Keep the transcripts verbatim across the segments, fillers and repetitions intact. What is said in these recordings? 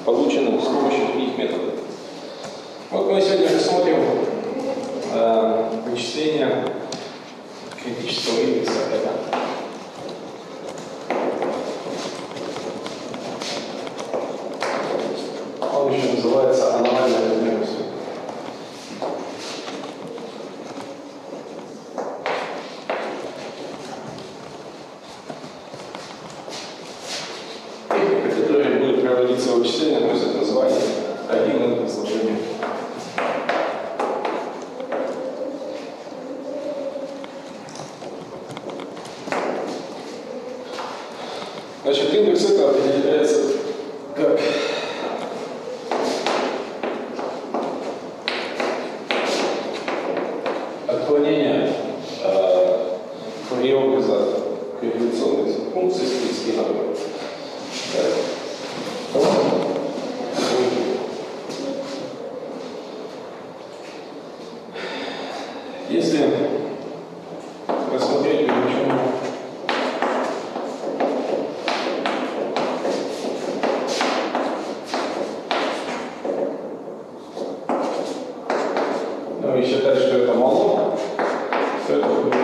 полученных с помощью других методов. Вот мы сегодня рассмотрим э, вычисление критического индекса R. Он еще называется аномальная размерность. Техника, которая будет проводиться вычисление, носит название один изложение. Значит, индекс это определяется как отклонение э, фурье-образа корреляционной функции с близким набором. Если рассмотреть величину ну, и считать, что это мало, то это будет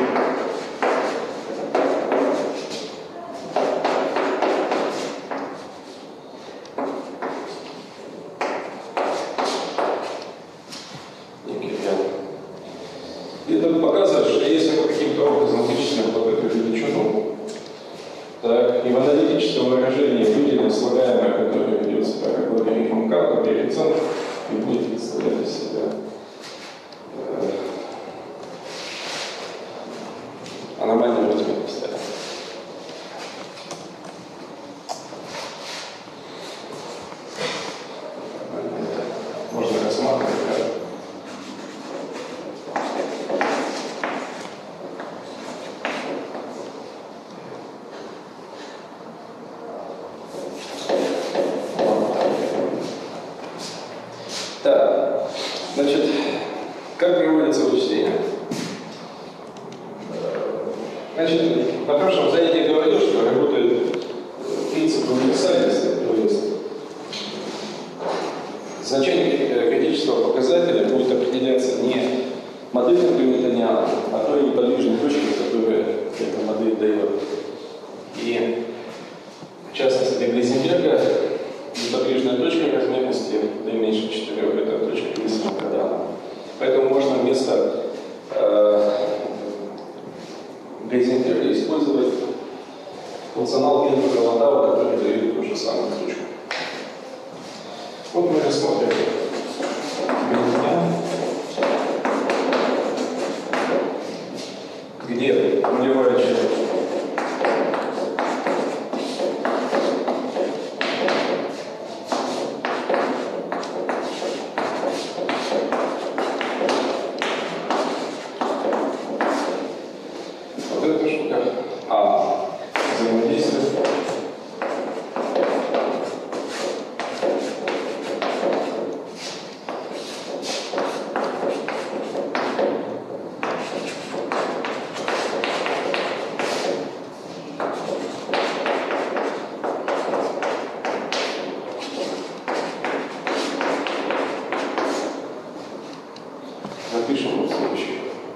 некий ряд. И это показывает, что если мы каким-то образом вычислим вот эту величину, так, и в аналитическом выражении выделим слагаемое, которое ведет себя как логарифм k, то коэффициент и будет представлять из себя э, аномальную размерность. Можно рассматривать как Так, значит, как проводится вычисление? Значит, на прошлом занятии я говорил, что работает принцип универсальности, то есть значение критического показателя будет определяться не модельным гамильтонианом, а той неподвижной точкой, которую эта модель дает. И в частности для Глейзенберга неподвижная точка размерности d меньше четырех это точка Глейзенберга квадрата. Поэтому можно вместо э, Глейзенберга использовать функционал Гейнберга-Ландау, который дает ту же самую точку. Вот мы рассмотрим где нулевая часть вот эта штука А взаимодействие напишем вот следующее.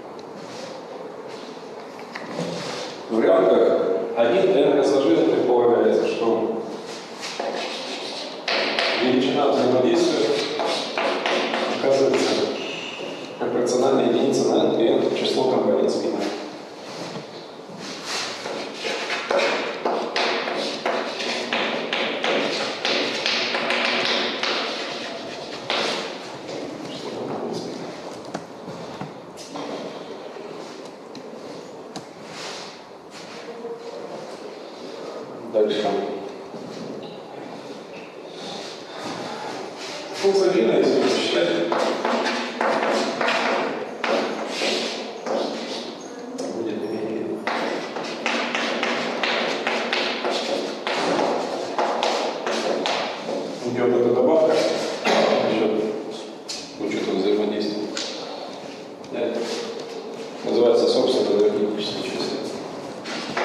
В рамках один эн разложения предполагается, что величина взаимодействия оказывается пропорциональной единице на n, где n число компонент спина. Дальше. Функция длина, если посчитать, будет иметь. Идет эта добавка, с учетом взаимодействия. Это называется собственно логарифмическое число.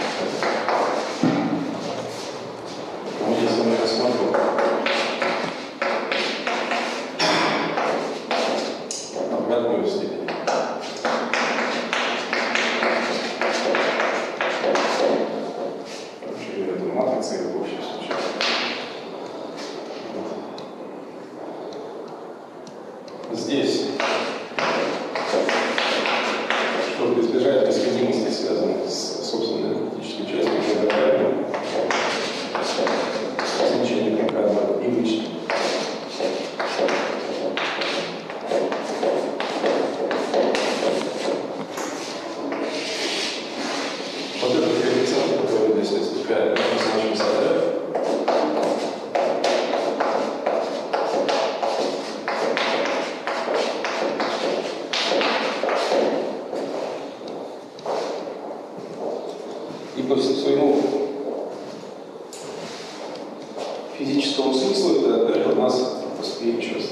Если мы рассмотрим здесь, чтобы избежать несходимости, связанных с собственной энергетической частью, мы добавим значение прикладного и выше. Вот этот коэффициент, который здесь возникает, мы значим F. И по своему физическому смыслу это F у нас восприимчивость.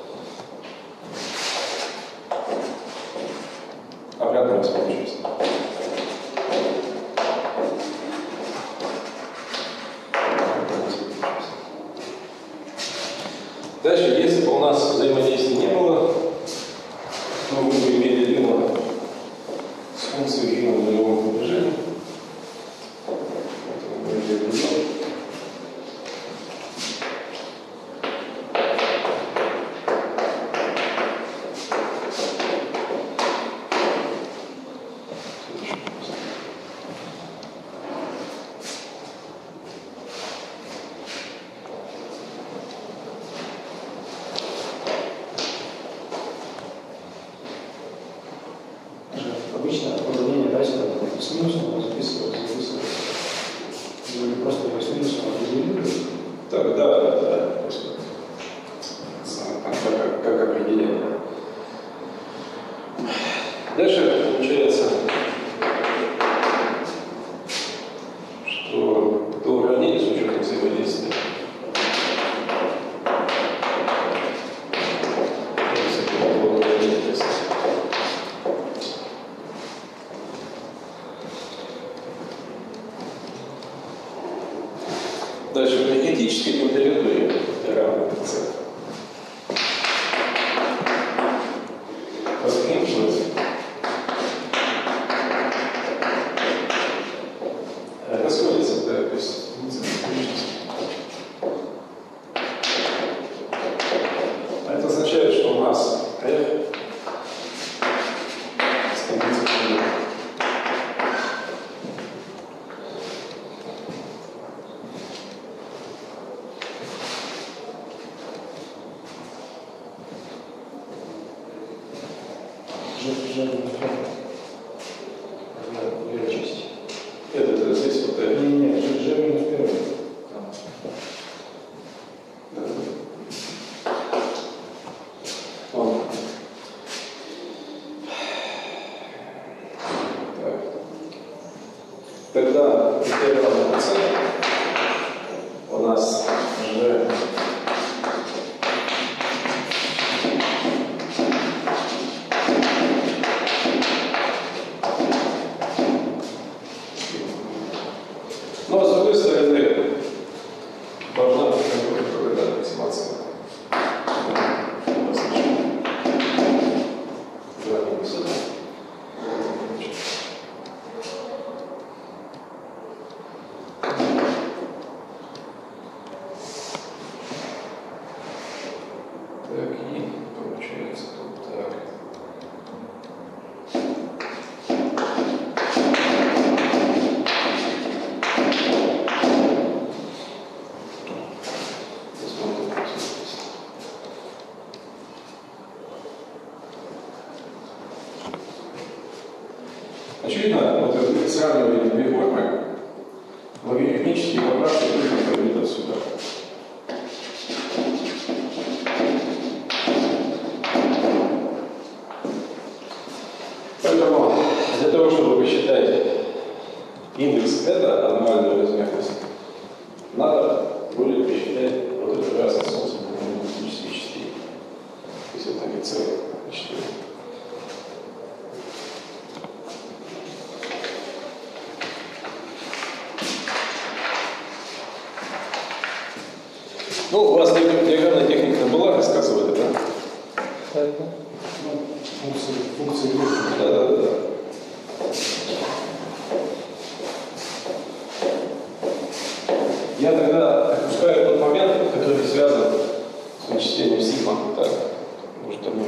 Обратная восприимчивость. Дальше, если бы у нас взаимодействия не было, то мы бы имели дело с функцией G на нулевом движении. Обычно уравнение датчика с минусом записывается, записывается. Или просто его с минусом определили? Так, да, да, да. Просто как, как определение. Дальше получается, что это уравнение с учетом взаимодействия. Дальше при критической температуре равно С. Восприимчивость расходится, да, то есть это означает, что у нас F становится нулем. Это, это здесь вот это. Не, не, G минус первый. Да. Вот. Так. Тогда теперь равно С. У нас G но, с другой стороны, должна быть какая-то аппроксимация. Так, и получается тут так. Очевидно, вот это сравнивание две формы, логарифмические поправки точно приведут отсюда. Поэтому для того, чтобы посчитать индекс θ, аномальную размерность, надо будет посчитать вот эту разность собственных энергетических частей. То есть это не целых четыре. Ну, у вас диаграммная техника была, рассказывали, да? Да, да. Функции, функции группы. Да, да, да. Я тогда опускаю тот момент, который связан с вычислением сигма. Так, может, там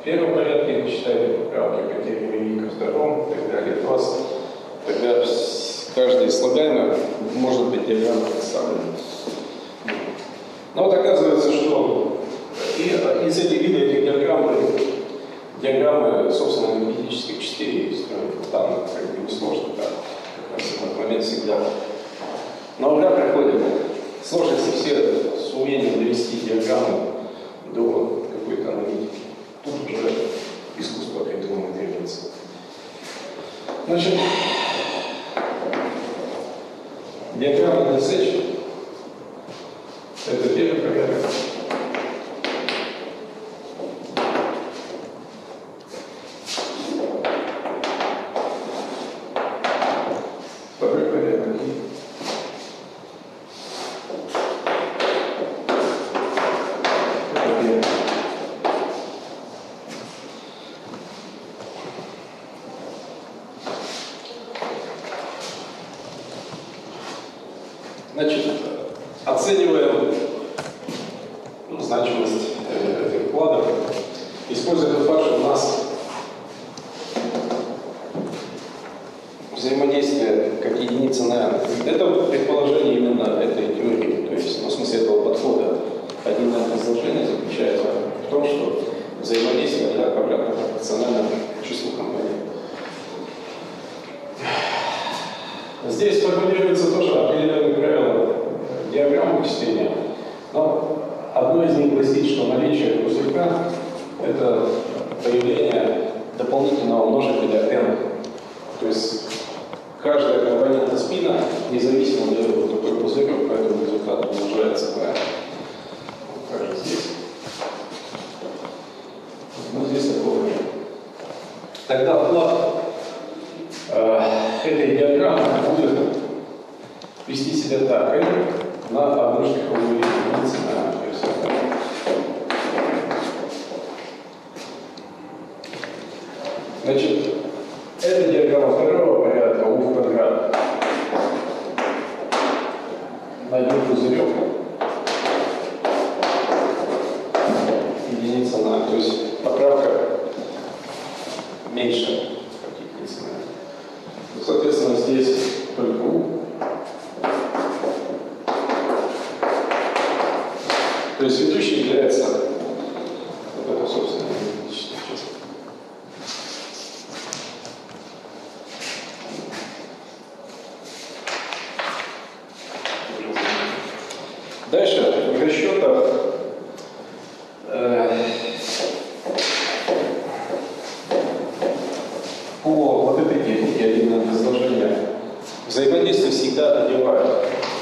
первом порядке, считаете поправки, потери велики во втором и так далее. У вас тогда каждый слагаемый может быть диаграмма представлена. Но вот оказывается, что и, из этих видов этих диаграмм, диаграммы, собственно, энергетических четыре строят. Там как бы не сложно, да, как раз в этот момент всегда. Но ура проходит. Сложности все с умением довести диаграмму до какой-то аналитики. Тут уже искусство придумано требуется. Значит, диаграмма ди эс эйч это первый порядок. Второй порядок. Значит, оцениваем ну, значимость э, этих вкладов, используя тот факт, что у нас взаимодействие как единица на n. Это предположение именно этой теории, то есть, ну, в смысле этого подхода. Один изложение заключается в том, что взаимодействие так обратно пропорционально числу компонентов. Здесь формулируется тоже определенные правила диаграммы вычисления, но одно из них гласит, что наличие пузырька – это появление дополнительного множителя n. То есть каждая компонента спина, независимо от того, какой пузырек, поэтому результат умножается на также здесь. Ну, здесь такого нет. Тогда вклад этой диаграммы будет вести себя так. n на одну штриховую единицу на рисунке. Значит, это диаграмма второго порядка u в квадрат на один пузырек единица на, то есть поправка меньше, как единица на. Соответственно, здесь только u. То есть ведущей является вот это, собственно, аналитическая часть. Дальше в расчетах э, по вот этой технике один изложения взаимодействие всегда одевают.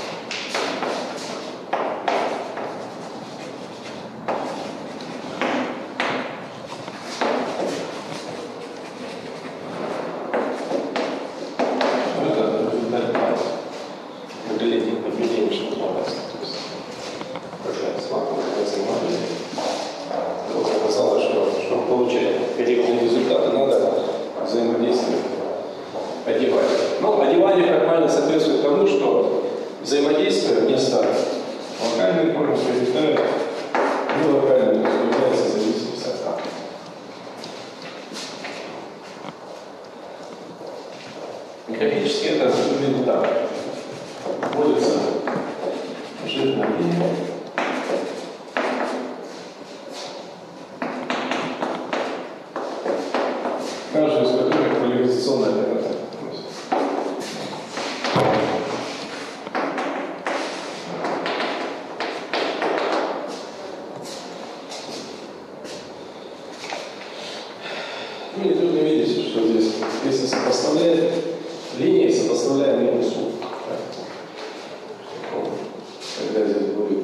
Графически это выглядит так. Вводится жирная линия. Каждая из которых поляризационная операция. Ну, не трудно видеть, что здесь, если сопоставлять линии, сопоставляем минусу. Когда здесь будет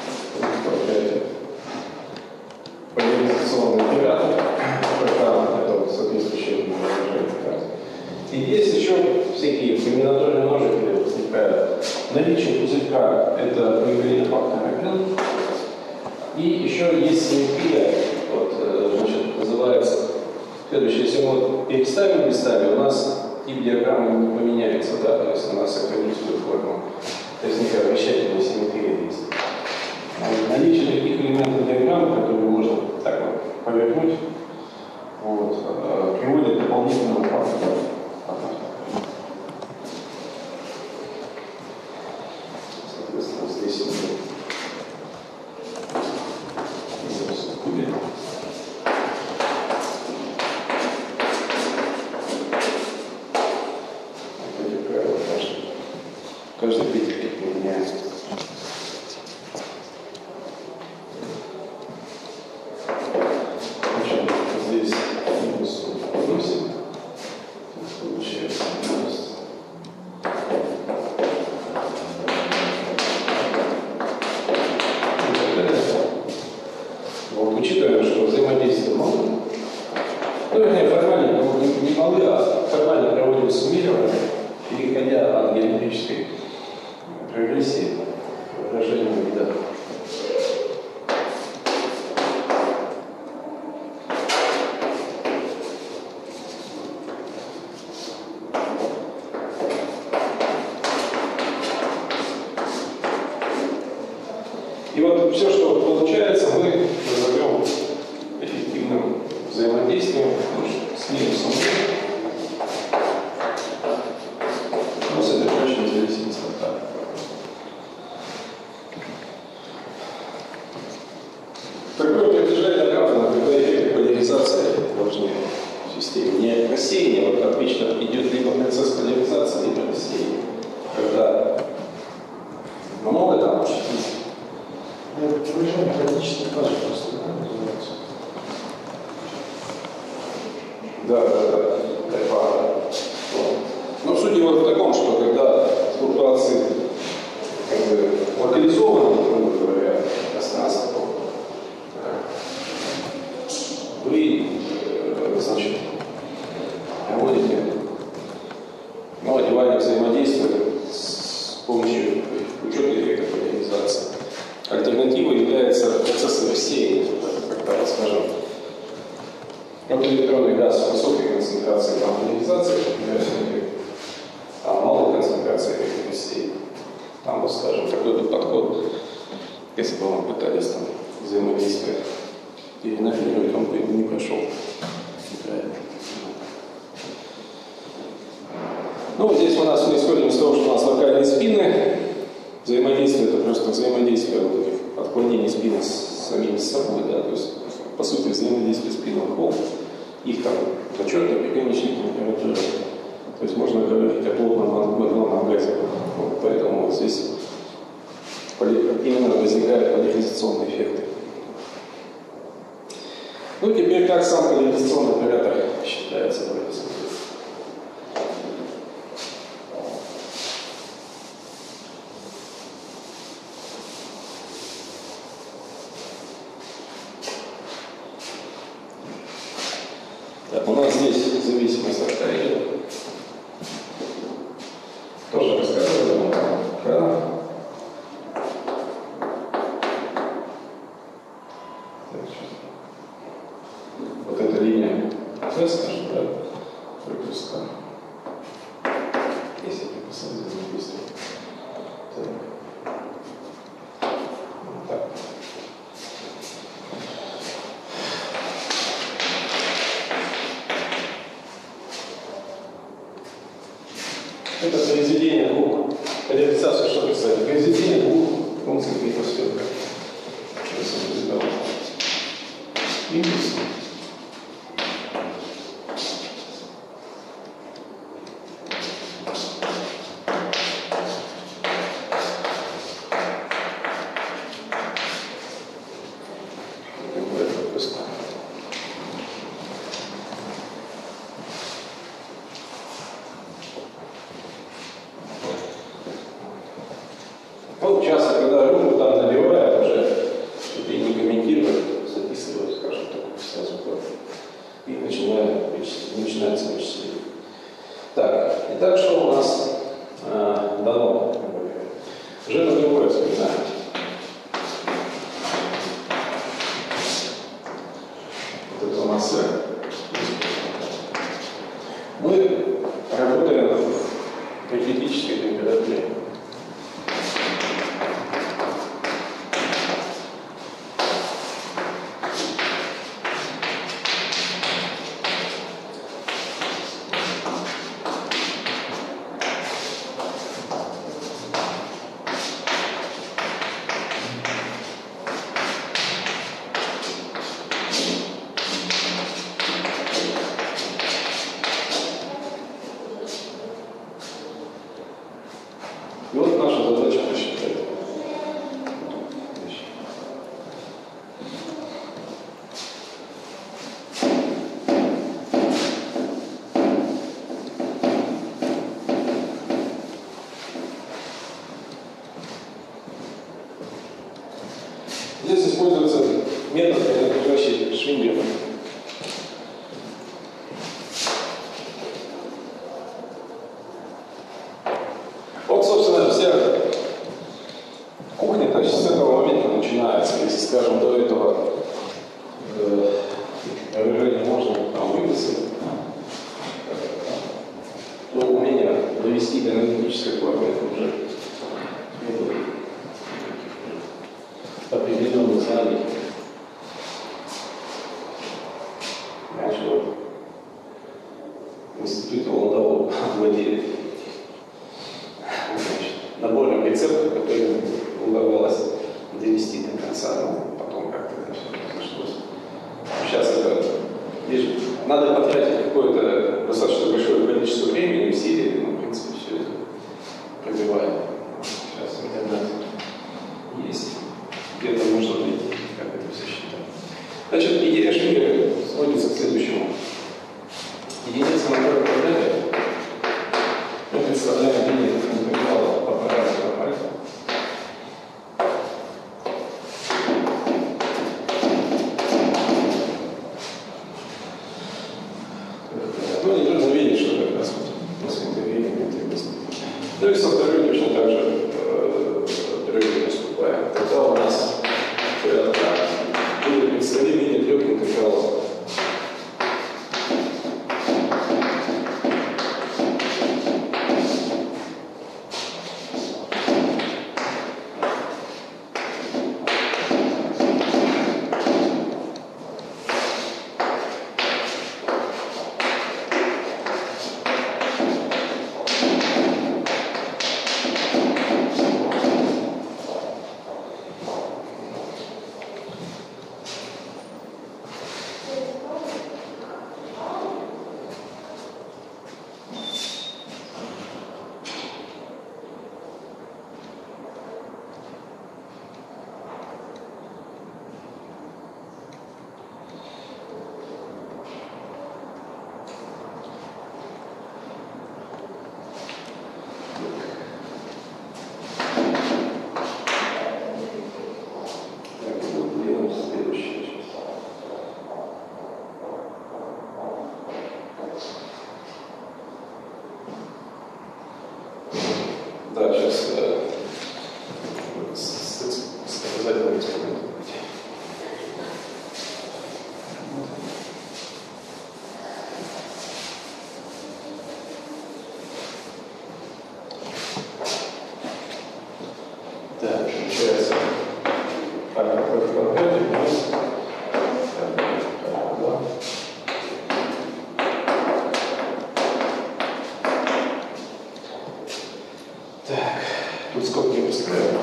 поляризационный оператор, это соответствующее выражение. И есть еще всякие комбинаторные множители возникают. Наличие пузырька – это проявление фактора n. И еще есть симметрия, вот, значит, называется следующее. Если мы вот переставим местами, у нас тип диаграммы не поменяется, да, то есть она сохранит свою форму. То есть некая вращательная симметрия есть. Наличие таких элементов диаграммы, которые можно так вот повернуть, дополнительного фактора. Соответственно, здесь мы кубик. Эти правила каждый петельки применяется. Здесь минус восемь, получается минус. Вот, учитывая, что взаимодействие мало, ну, вернее, формально не, не малы, а формально проводим суммирование, переходя от геометрической прогрессии к выражению вида. И вот все, что получается, мы назовем эффективным взаимодействием с минусом, но содержащим зависимость от так. Такое притяжение оправдано, когда эффект поляризации должны в системе. Не рассеяние, вот обычно идет либо процесс поляризации, либо рассеяние. Когда много там частиц. Движение хаотических фаз просто, да, называется. Да, да, да. Это, вот. Но суть его в таком, что когда флуктуации как бы локализованы, грубо говоря, пространство, вы, значит, проводите ну, одевание взаимодействия с помощью учета эффекта поляризации. Альтернативой является процесс рассеяния, когда, скажем, вот электронный газ высокой концентрации там поляризации, а малой концентрации рассеяния. Там, вот, скажем, какой-то подход, если бы мы пытались там взаимодействие перенафировать, он бы не прошел. Неправильно. Ну, здесь у нас мы исходим из того, что у нас локальные спины. Взаимодействие — это просто взаимодействие вот этих отклонений спины с самими собой, да, то есть, по сути, взаимодействие спин, холм, их там зачетная приграничная температура. То есть можно говорить о плотном магнитном газе. Вот, поэтому вот здесь именно возникают поляризационные эффекты. Ну, теперь как сам поляризационный оператор считается в этой случае? Так, у нас здесь зависимость от тарелки. Тоже рассказывали. Да? Вот эта линия теста, да, выпуска. Если приписать взаимодействие. Так. Вот так. Это произведение двух, поляризация, что представляет? Произведение двух функций микросферы. Сейчас я представлю. Импульс. Вот часто, когда рыбу там наливают, уже что-то и не комментируют, записывают, скажем, такой сразу и начинают, начинается вычисление. Так, итак, что у нас э, дано? Уже на другое вспоминаем. Вот это у нас мы работаем при критической температуре. метод, принадлежащий Швингеру. Вот, собственно, вся кухня, то есть с этого момента начинается. Если, скажем, до этого э, выражение можно там вывести, то умение довести до аналитической формы это уже определенных знаний. Раньше вот в институте Ландау владели набором рецептов, которые удавалось довести до конца, но потом как-то это все разошлось. Сейчас это лишь надо потратить какое-то достаточно большое количество времени и усилий, но в принципе все это пробивает. Сейчас интернет есть, где-то можно найти, как это все считать. Значит, идея Швингера сводится к следующему. Единица моторного управления мы представляем линии интервала по параметру альфа. Ну, не трудно видеть, что как раз вот на свинтерине это есть. Ну и со второй точно так же трехи поступаем. Тогда у нас будет представление трех интегралов. Да, сейчас э, с, с, с показательным экспериментом. Так, получается, так, какой формат у нас? Так, тут сколько не выстраиваем.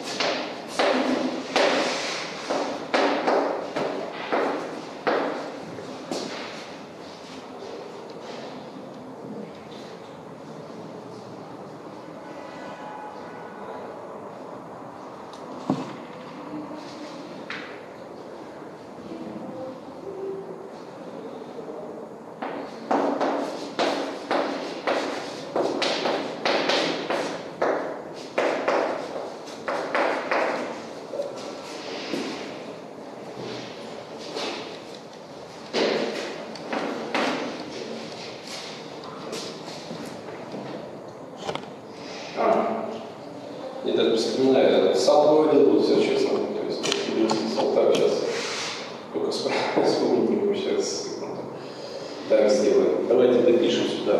А, я даже вспоминаю, сам говорил, вот все честно, то есть Салтак сейчас только вспомнить не могу сейчас. Так сделаем. Давайте допишем сюда.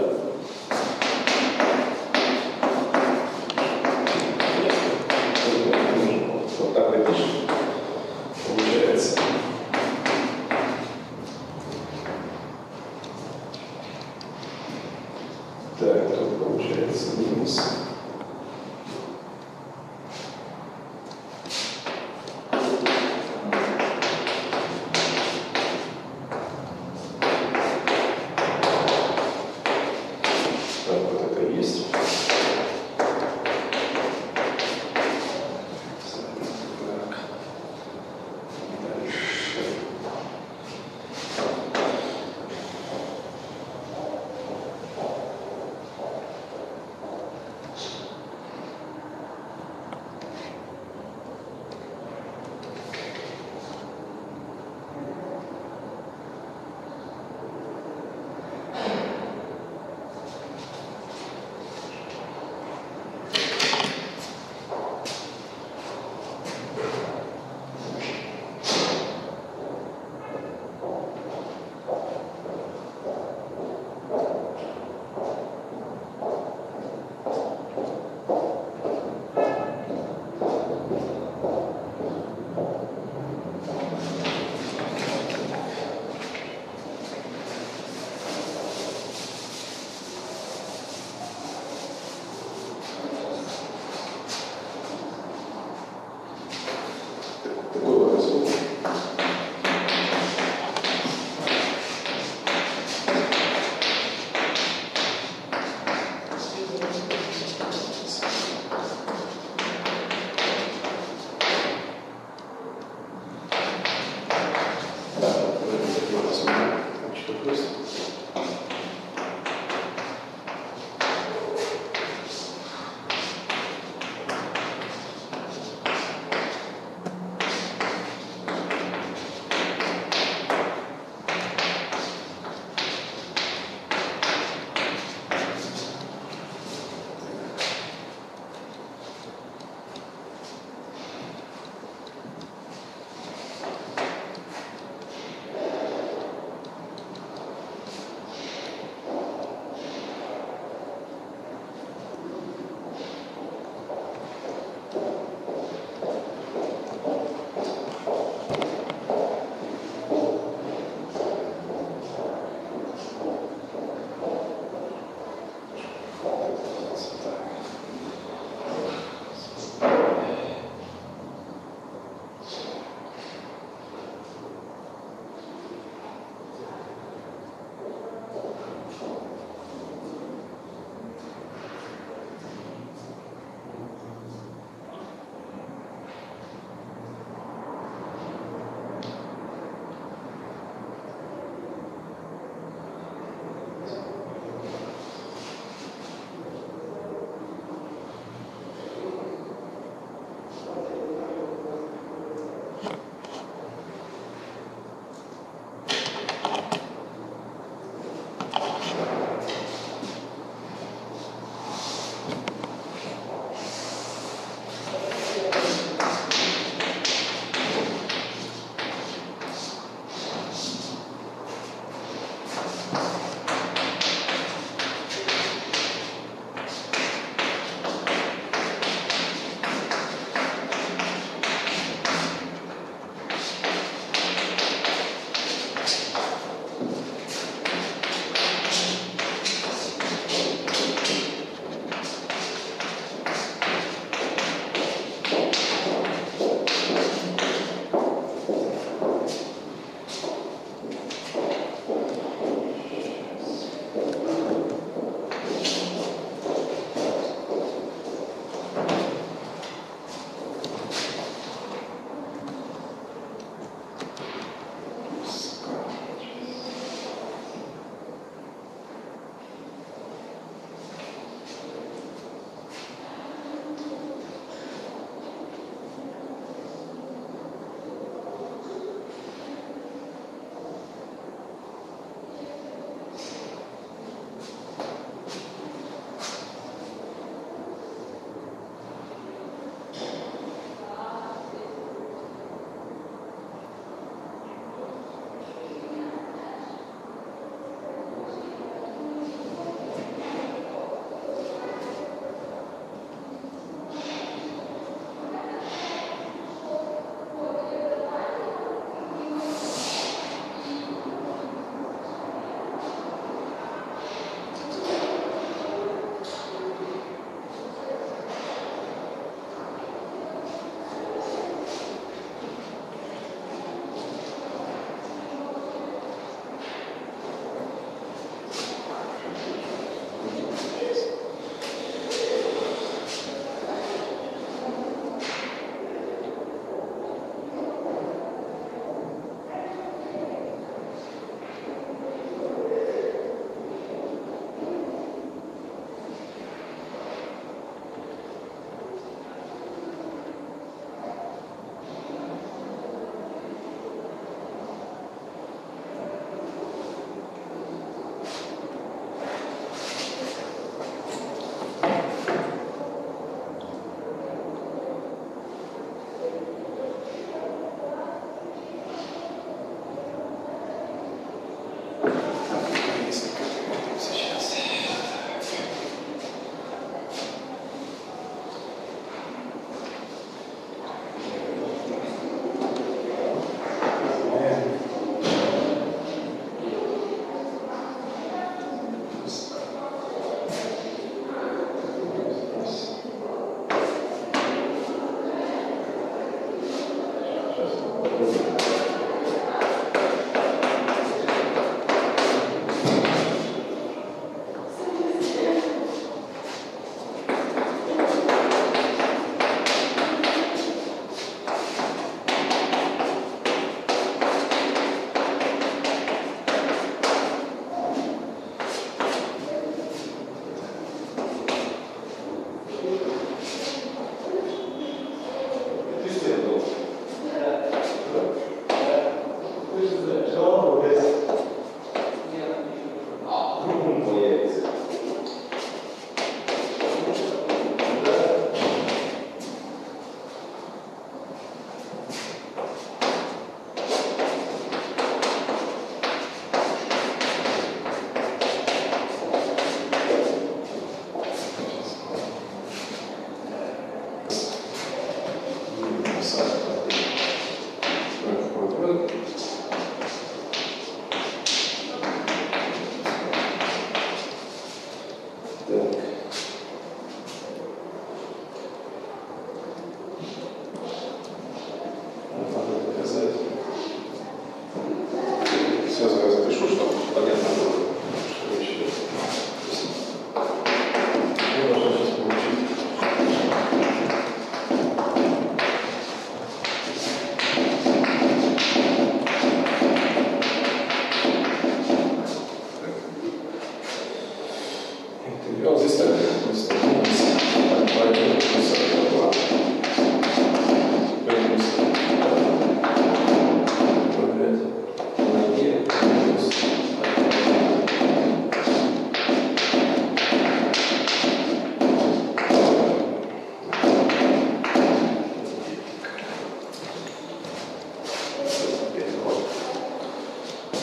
Вот так допишем. Получается. Так, тут получается минус.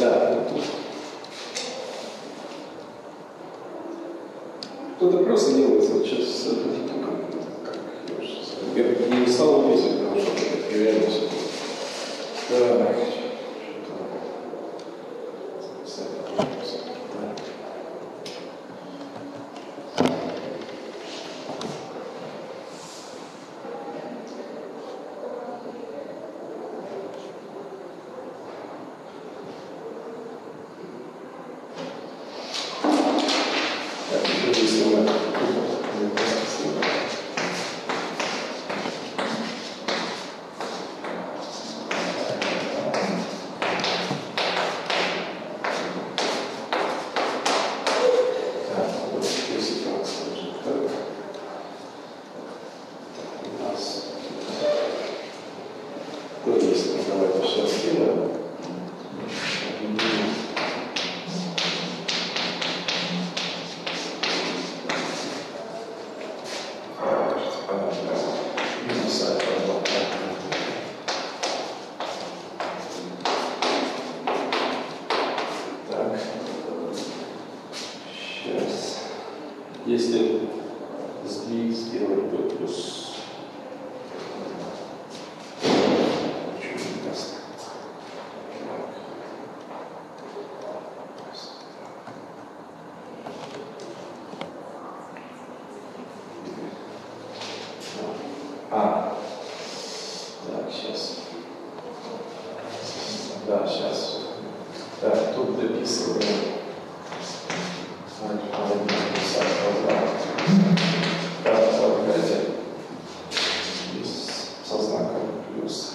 Да, вот тут. Кто-то просто делается вот сейчас, ну, как, как, я уже я не стал выписывать, потому что это реально все. Так. Если сдвиг сделать, то плюс чуть не даст. А, так, сейчас. Да, сейчас. Так, тут дописываем. Со знаком плюс.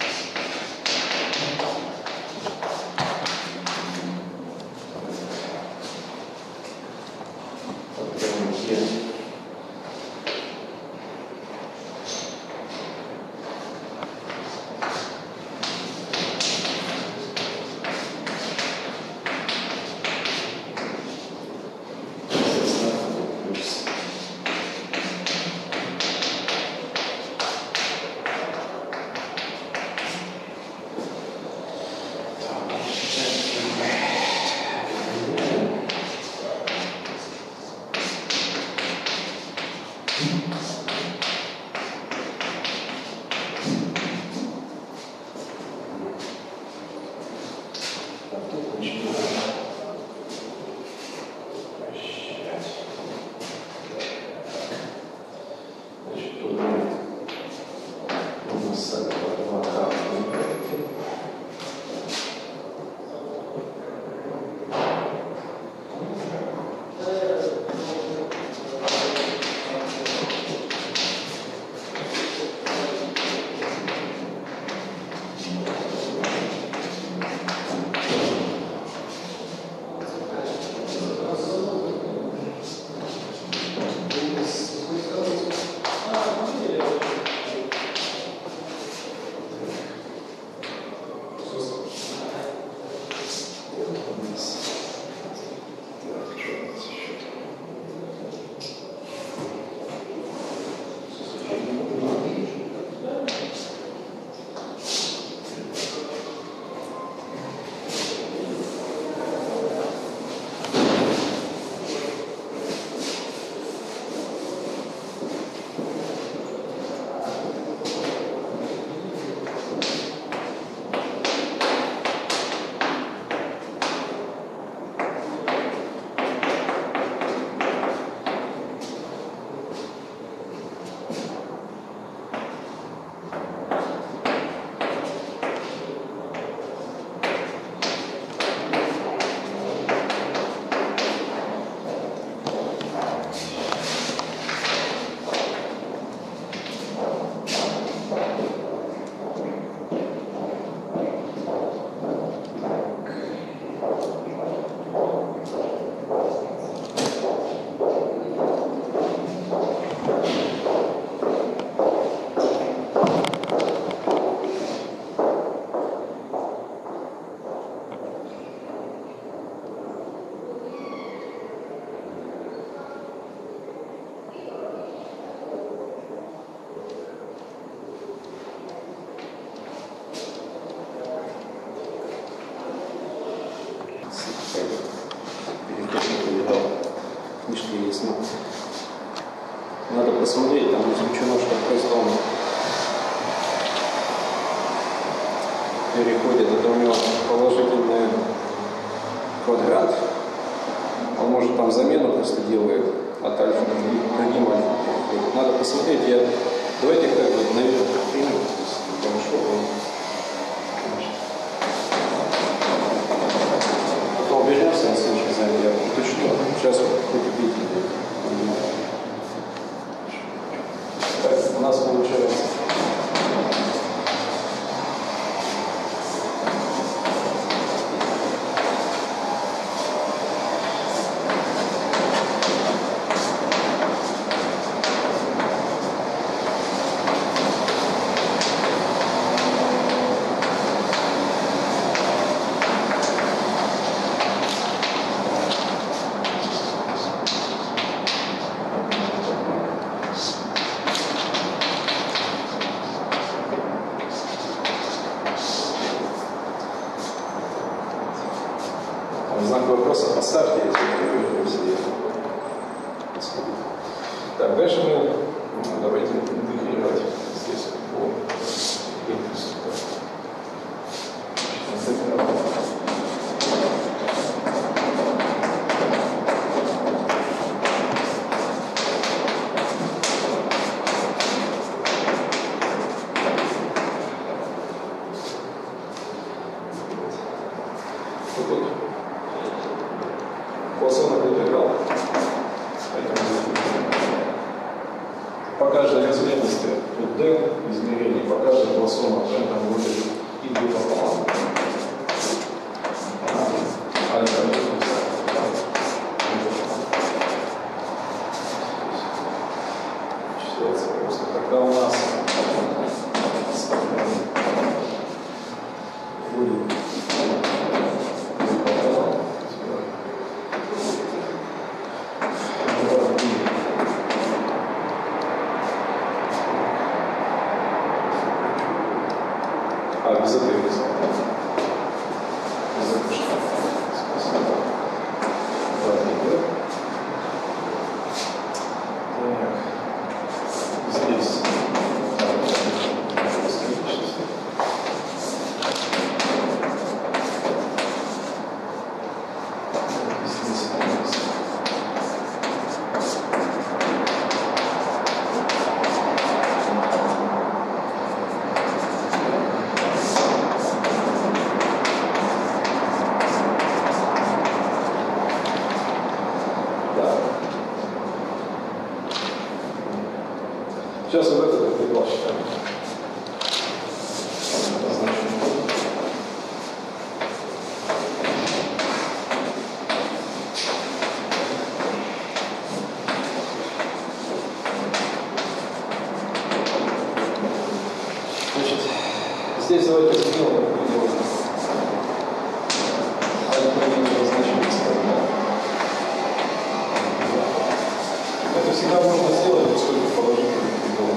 есть, ну, надо посмотреть, там исключено, что просто он переходит, это у него положительный квадрат, он может там замену просто делает от альфа к другим альфа. Надо посмотреть, я давайте как бы наверное примем, хорошо, потом вернемся на следующий занятие, я уточню, сейчас вот хоть так, у нас получается знак вопроса поставьте, если вы вернемся. Так, дальше мы ну, давайте интегрировать здесь по импульсу. Пласонов интеграл. По каждой размерности d измерений, по каждой пласону там будет и d пополам. Считается просто. Когда у нас будет а, без этой без Спасибо. Ладно, здесь сейчас вот этот интеграл считаем. Значит, здесь давайте сделаем такую альтернативную значимость. Это всегда можно сделать, поскольку положительный прибор.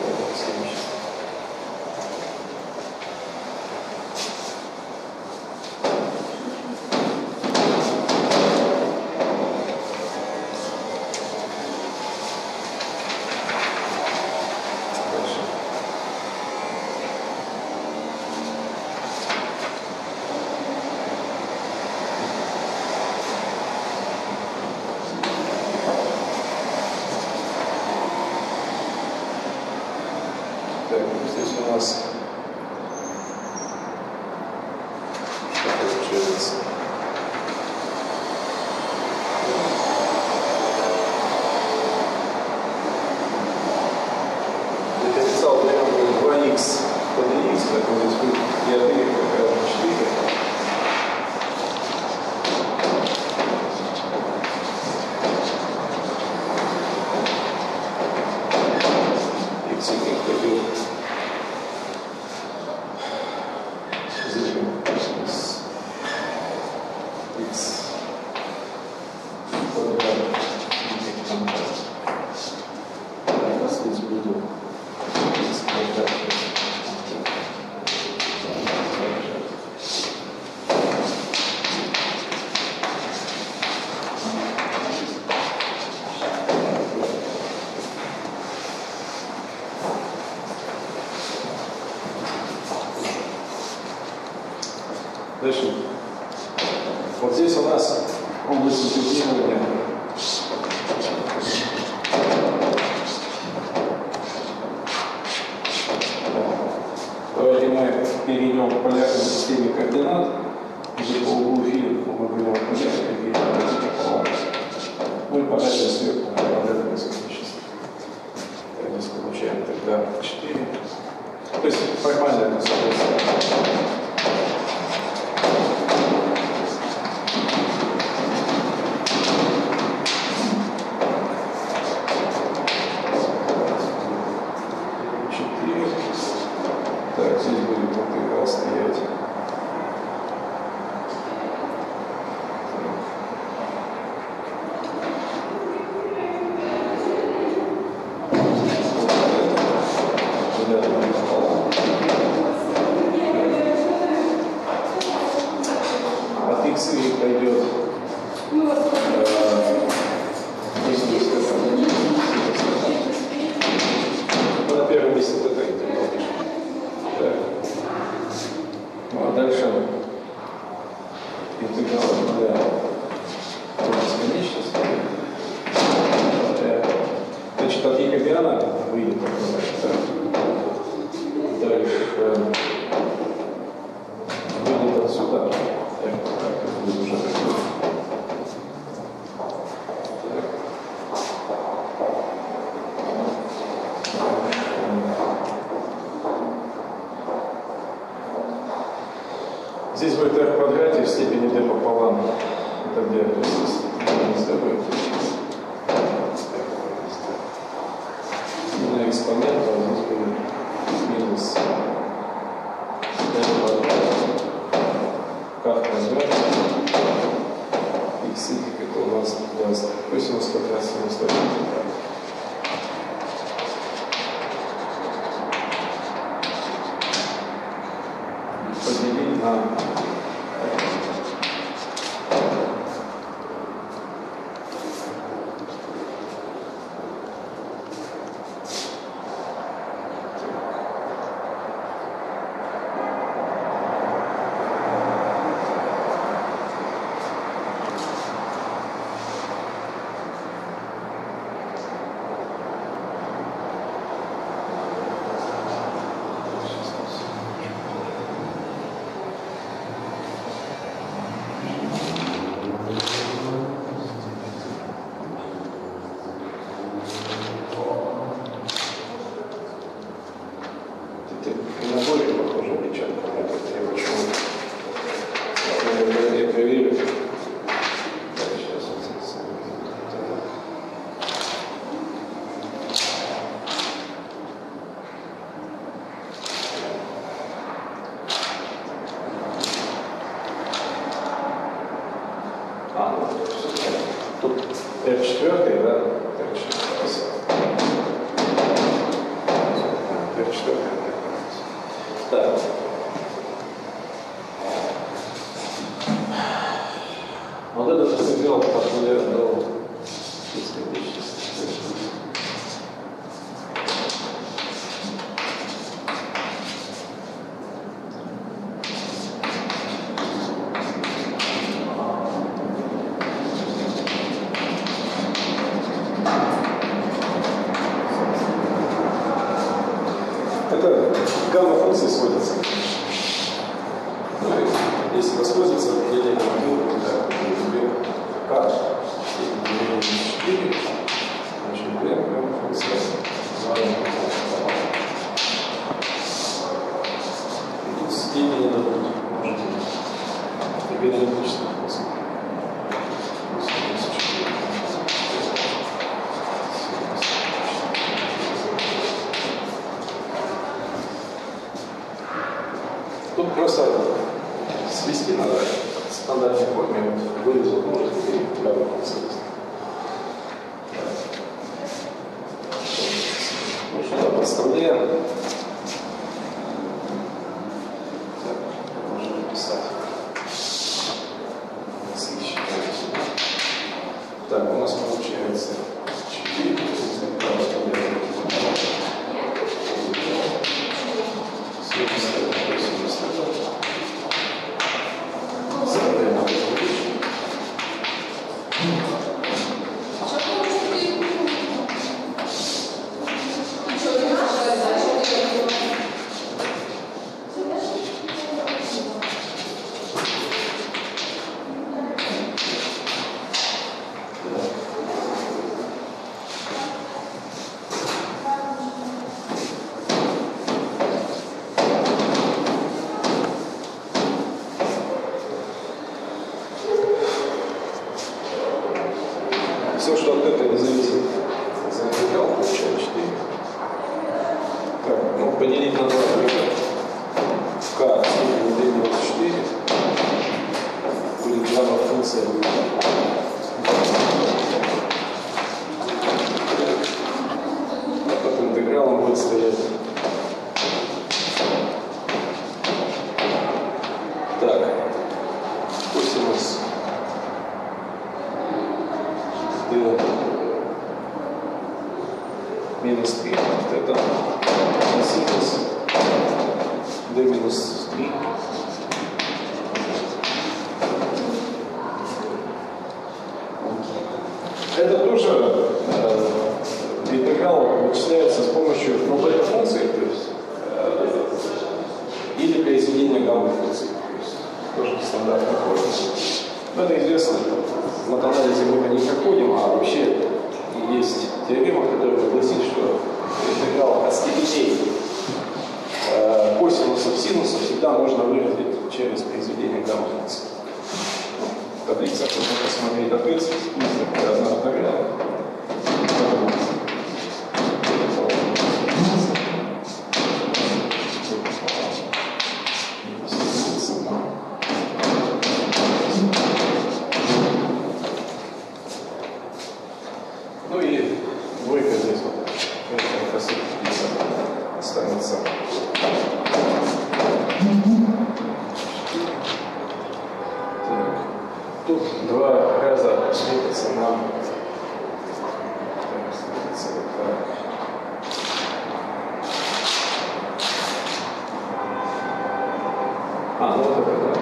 Так, здесь у нас что получается? Дифференциал берем два икс по dx, поэтому здесь будет и от y как раз четыре. X y пойдет. дальше. Вот здесь у нас область интегрирования. Давайте мы перейдем к полярной системе координат, где по углу фи мы будем определять, какие пополам. Ну и параметры сверху мы добавляем несколько чисел. Здесь получаем тогда четыре. То есть формально это соответственно. Так, здесь будет интеграл стоять. От х пойдет на первом месте это интеграл. Ну а дальше интеграл от нуля до бесконечности. Значит, от якобиана выйдет такой. Дальше выйдет отсюда. Так, будет уже такой. Здесь будет r в квадрате в степени d пополам. Это где? То есть с d будет. Именно экспонент, а здесь будет минус d квадрат. K в квадрате. X это у нас даст косинус квадрат синус один. Поделить на на более похожая печатка. Я почему? Я проверю. Так, сейчас вот. А, ну, тут эф четыре, да? эф четыре. эф четыре. Так. Вот этот интеграл от нуля до бесконечности. Это гамма-функции сводятся. Ну, если воспользоваться определением, то так, например, k степень деления четыре, значит, b гамма-функция называем тут степени дадут, может быть, тригонометрических функций. Тут просто свести надо в стандартной форме, вырезал может и правильно соответственно. Ну что, подставляем. Так, можно написать. Так, у нас получается четыре. Все, что от этого не зависит, за интеграл, получаем четыре. Так, ну, поделить на два примера. К в степени d минус четыре будет гамма функция. А под интегралом будет стоять. Так, косинус d минус три. Вот это синус d минус три. Это тоже э, интеграл вычисляется с помощью ну, бета-функции, то есть э, или произведения гамма функций. Тоже стандартная форма. Но это известно, в матанализе мы не проходим, а вообще есть теорема, которая гласит, что интеграл от степеней э, косинусов, синусов всегда можно выразить через произведение гамма функций. В таблицах можно посмотреть ответственность, когда она интеграл. Ну и двойка здесь вот, это как раз останется. Так. Тут два раза светится нам. Так, светится вот так. А, ну вот это, да.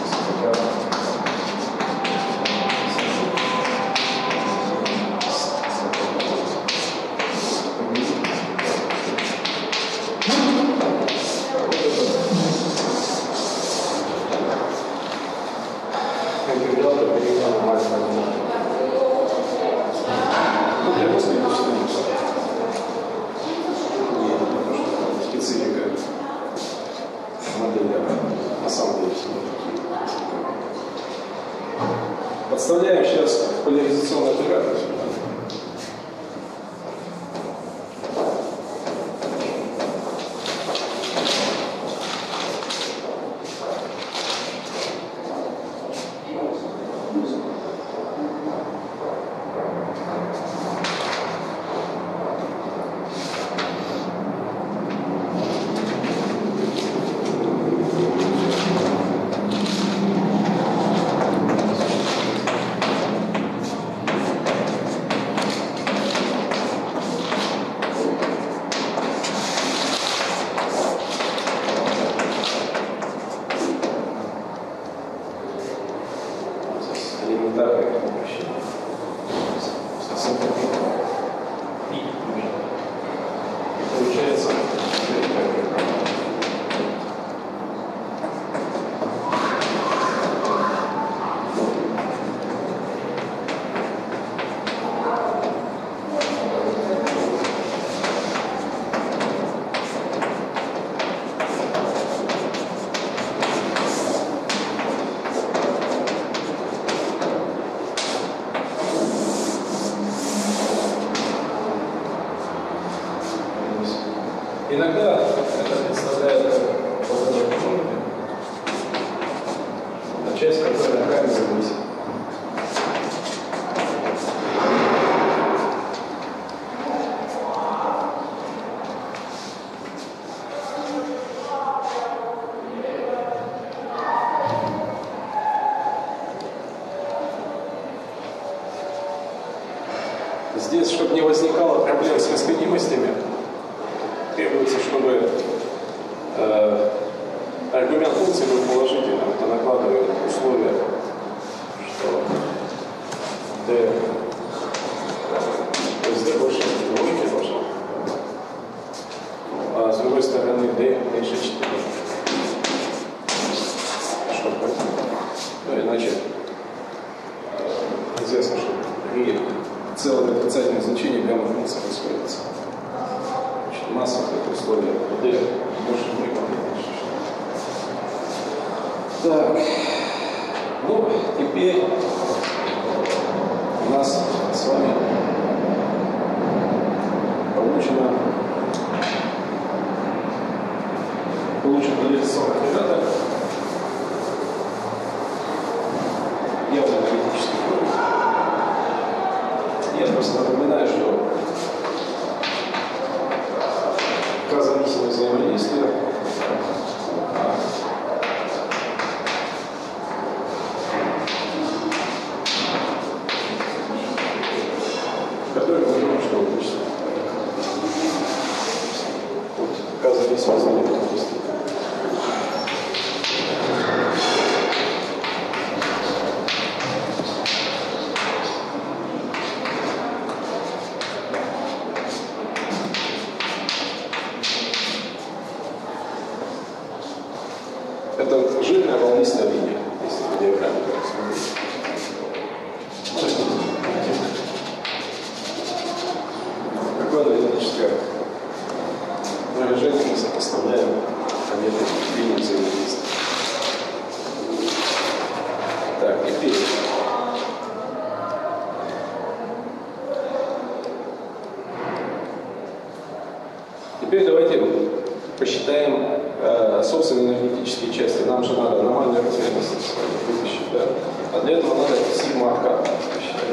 Подставляем сейчас поляризационный оператор. Элементарное обращение. И получается иногда это представляет поворот уровня, на часть которой от камеры зависит. Здесь, чтобы не возникало проблем с расходимостями, требуется, чтобы э, аргумент функции был положительным. Это накладывает условие, что d, то есть d больше двойки должно, а с другой стороны d меньше четыре. Чтобы, ну иначе э, известно, что при целом отрицательное значение гамма функции расходится. Масса это условие d больше двойки. Так, ну теперь у нас с вами Какое аналитическое выражение мы сопоставляем по методу линии взаимодействия. Так, теперь. Теперь давайте посчитаем э, собственные энергетические части. Нам же надо аномальную размерность вытащить, да? А для этого надо сигма К посчитать.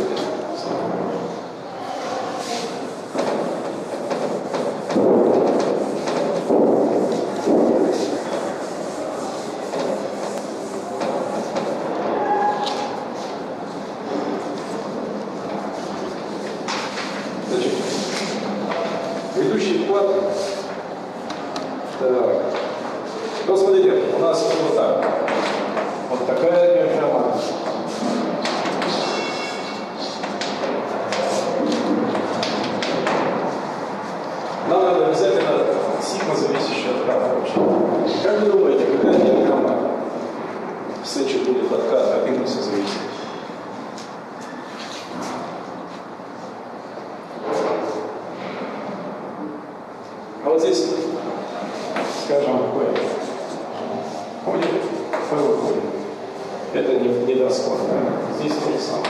Значит, ведущий вклад. Так. Ну, смотрите, у нас вот так. Вот такая диаграмма. Нам надо обязательно сигма, зависящая от К вообще. Как вы думаете, какая диаграмма в сече будет от К, от импульса зависеть? А вот здесь, скажем, какой ходит, какой выходит. Это не, не досход, да? Здесь то же самое.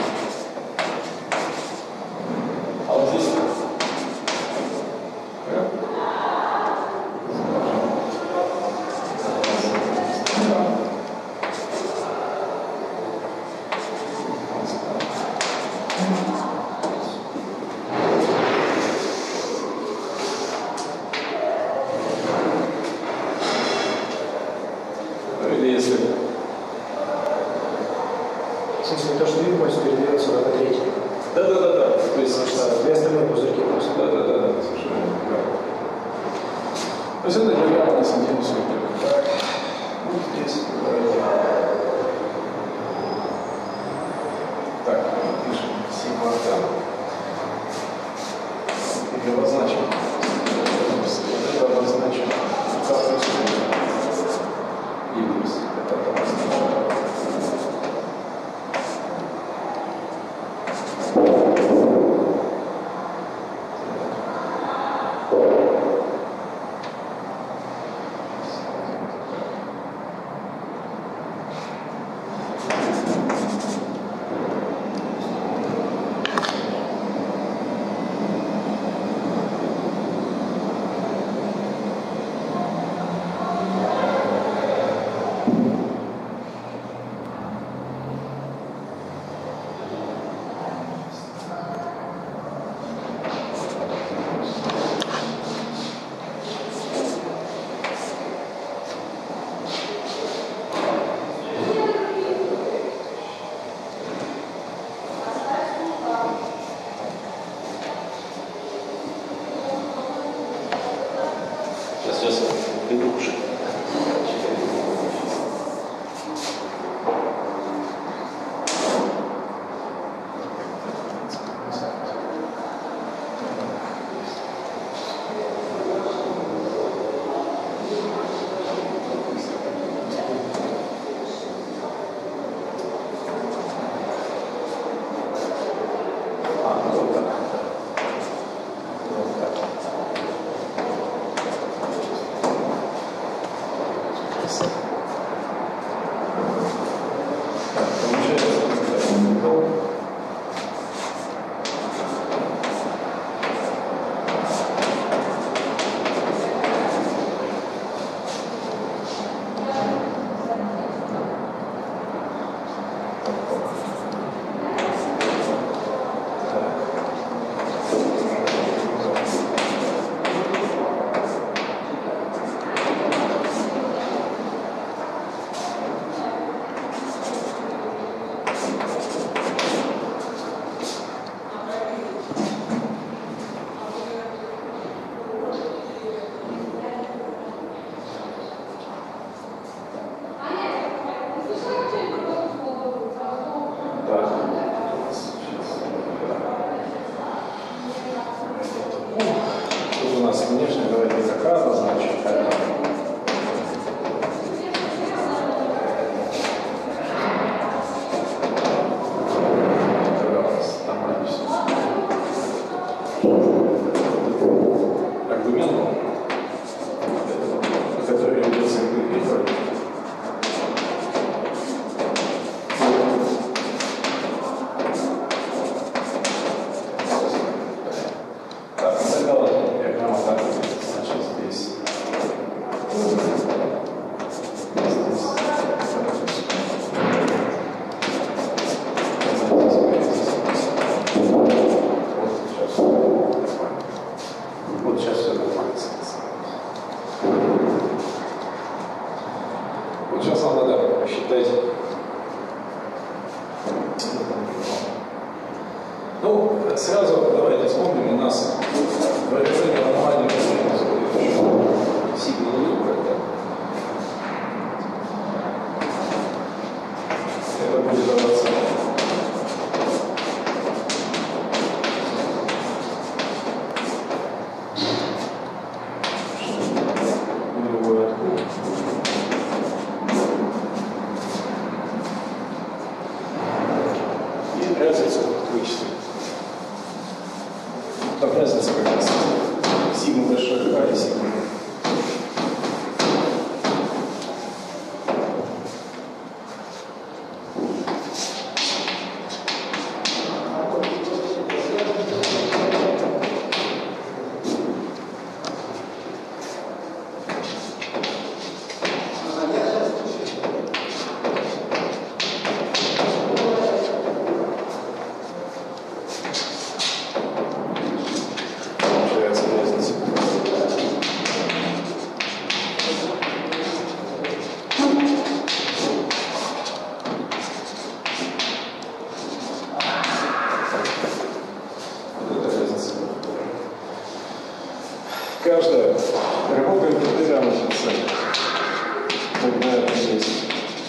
А вот здесь да? Или если... В смысле, то, что импульс передается на третий. Да-да-да-да. То есть, Потому что две остальные пузырьки просто. да-да-да, совершенно верно. То есть это диаграмма на сантиметр. Так, вот здесь давайте. Так, пишем сигма К. Или обозначим. Это обозначим К плюс импульс. Это обозначим. Ну, сразу давайте вспомним, у нас выражение аномальной сигнал выбора. Это будет даваться. Разница в вычисле. Там разница как раз. Сигма большой А и сигма. Каждая работа интерпретера начнется, когда это есть.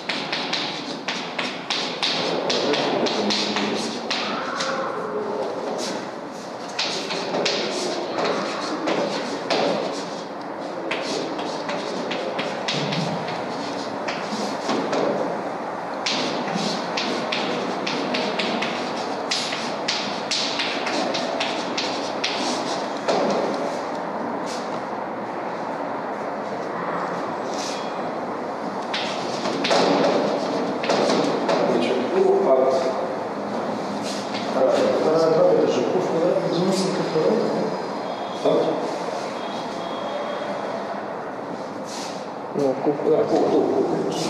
Ну, куку, да, куку, куку, конечно.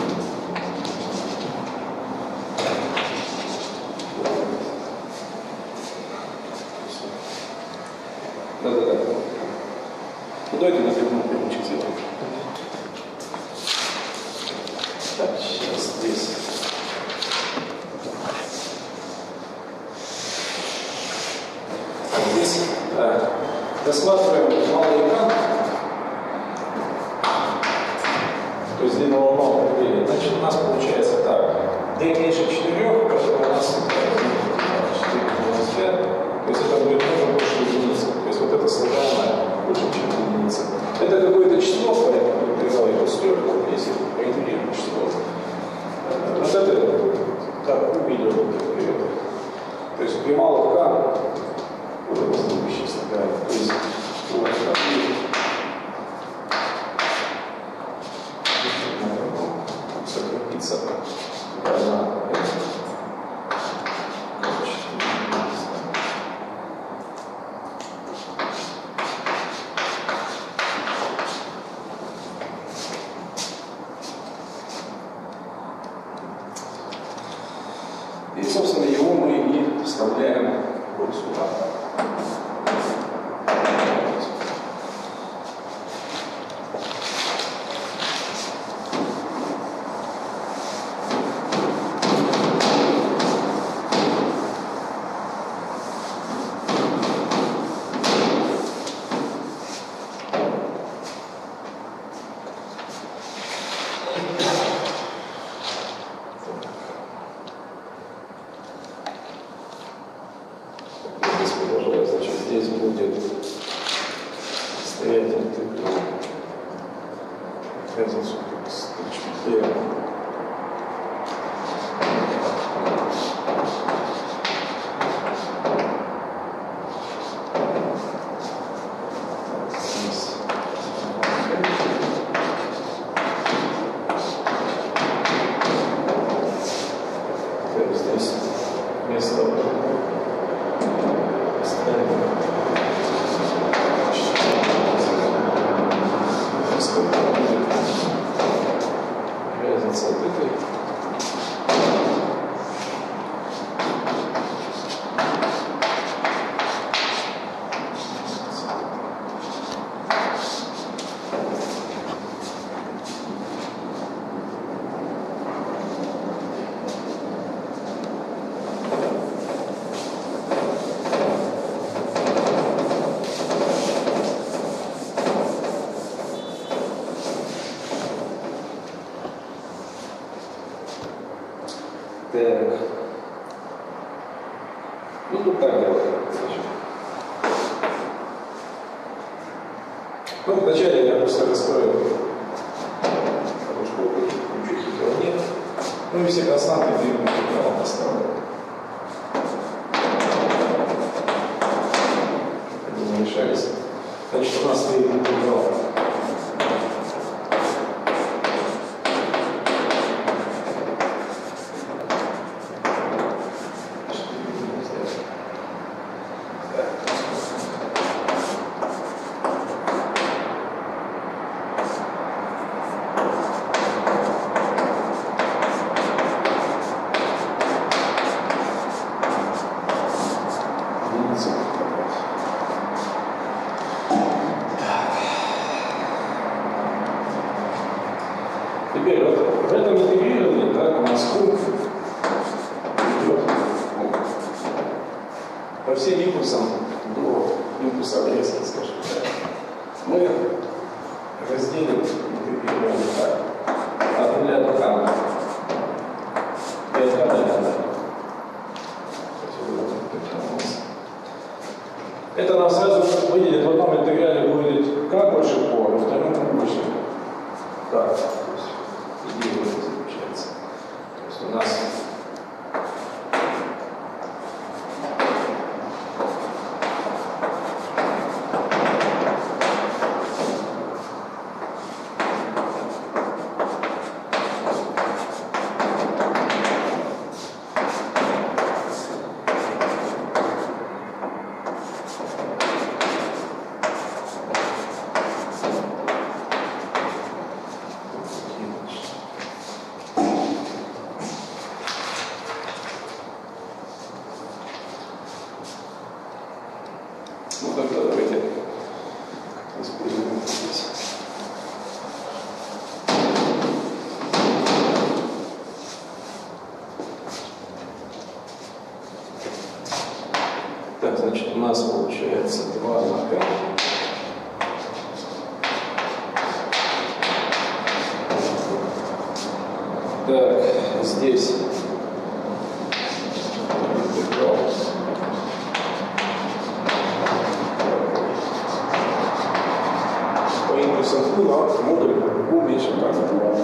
Да-да-да. Ну, давайте на прямую примочек сделаем. Так, сейчас здесь. Здесь да, рассматриваем малый экран. То есть длина волнового определения. Значит, у нас получается так. D меньше четырех, поэтому у нас четыре минус пять. То есть это будет тоже больше единицы. То есть вот это слагаемое больше, чем единица. Это какое-то число, поэтому интеграл его стерку, если проинтегрировать число. Вот это так увидел вперед. То есть при малых k вот это следующее слагаемое. То есть вот так. Сократиться на и, собственно, его мы и вставляем вот сюда. Значит, здесь будет стоять интеграл. Разницу с точки D. Здесь вместо разница от этой. Так. Ну, тут так делаем. Ну, вначале я просто раскрою ручку, ничего хитрого нет. Ну и все константы двигают интегралом поставлю. Они не мешались. Значит, у нас стоит интеграл. Теперь вот в этом интегрировании, да, у нас куб идет по всем импульсам до импульса отрезки, скажем так. Мы разделим интегрирование так, от нуля до к. И от к до ля. Это нам сразу выделит, в одном интеграле будет к больше по, во втором больше так. Идея в этом заключается. То есть у нас ну, тогда давайте используем здесь. Так, значит, у нас получается два знака. Так, здесь интеграл. По импульсам вкуса модуль уменьшим так.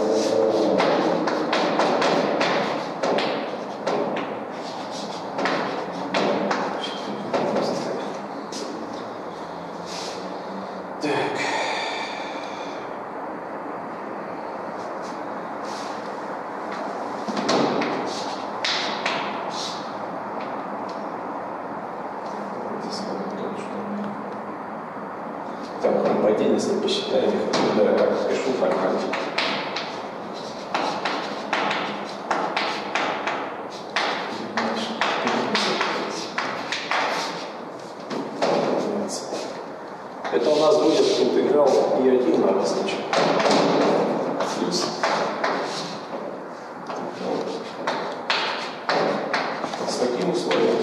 Так. Так, мы по отдельности посчитаем их, когда я так пишу, так как. Это у нас будет интеграл и один на значит. Плюс. С таким условием.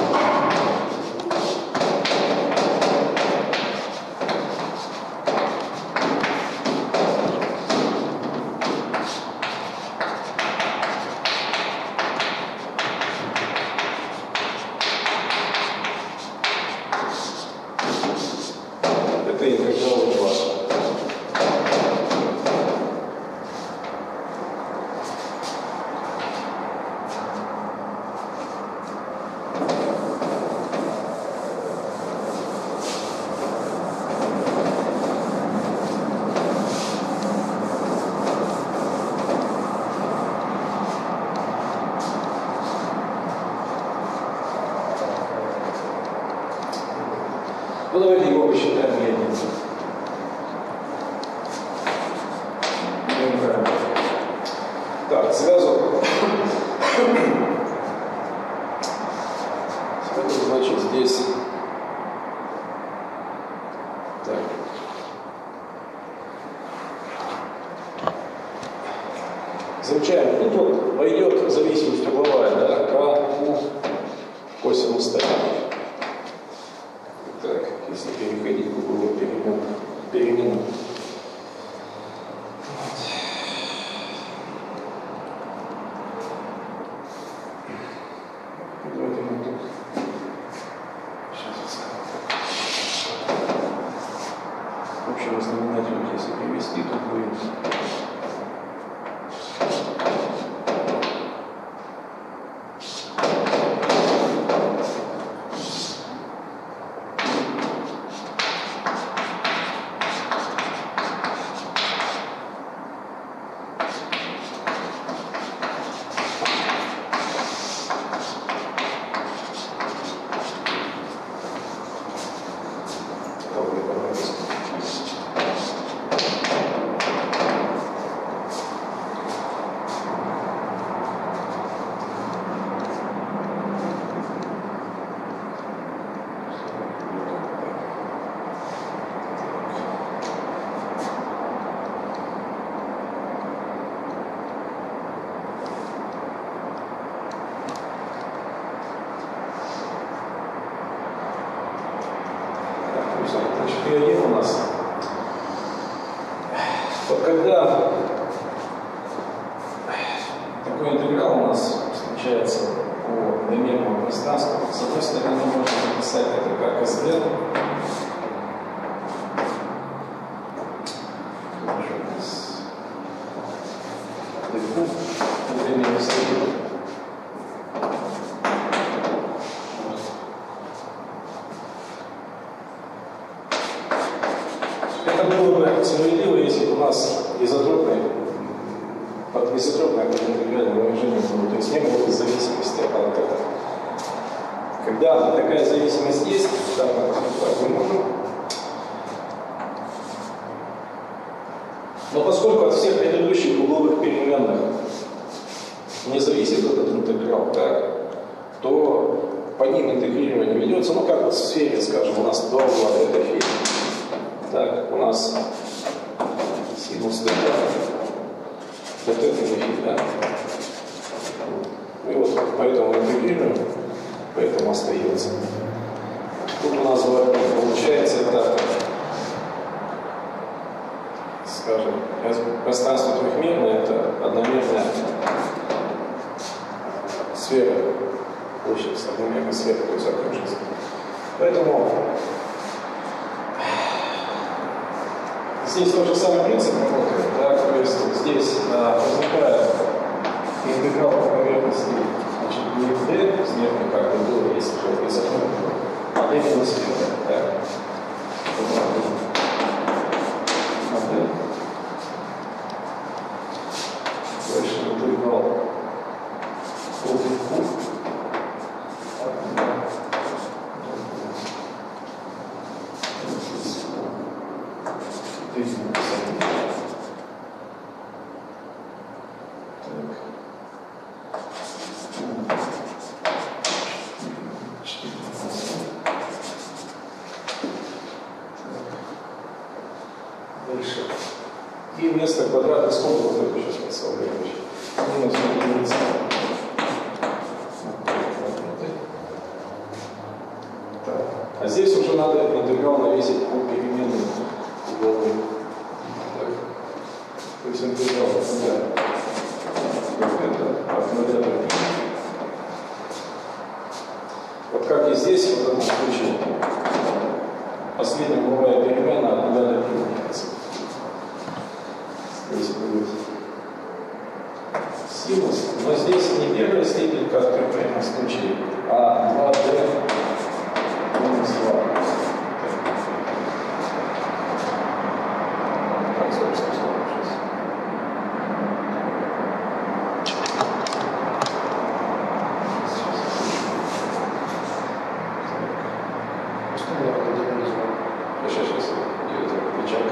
Это интеграл два. Ну, давайте его посчитаем единицу. Так, сразу. Значит, здесь. Так. Замечаем. Тут вот войдет зависимость угловая, да, к у косинус ста. Так, если переходить к углу перемен, перемену. Давайте мы тут. Сейчас расскажу. В общем, знаменатель, если перевести, то будет. Значит, период у нас. Вот когда такой интеграл у нас встречается по двумерному пространству, с одной стороны, мы можем записать это как эс дэ. Это было бы справедливо, если бы у нас изотропное, под изотропное интегральное выражение было, то есть не было бы зависимости от этого. Когда такая зависимость есть, да, мы можем. Но поскольку от всех предыдущих угловых переменных не зависит этот интеграл, так, то по ним интегрирование ведется, ну как вот в сфере, скажем, у нас два угла, это фи. Так, у нас синус θ, вот это фи, да. И вот поэтому интегрируем, поэтому остается. Тут у нас получается это, скажем, пространство трехмерное, это одномерная сфера, площадь одномерной сферы, то есть окружность. Поэтому здесь тот же самый принцип работает, да, то есть здесь а, возникает интеграл по поверхности, значит, не в d, сверху как бы было, если бы это изотроп, а именно сфера, да. Дальше интеграл по веку. Дальше. И вместо квадратных скобок вот это сейчас представляю. Минус единица. А здесь уже надо интеграл навесить по переменным угловым. То есть интеграл от нуля. Это от нуля до нуля. Вот как и здесь, в этом случае, последняя угловая перемена от нуля до нуля меняется. Здесь будет синус, но здесь не первая степень, как в первом случае, а два дэ минус два. Так, собственно, сейчас. Сейчас, сейчас, идет печатка.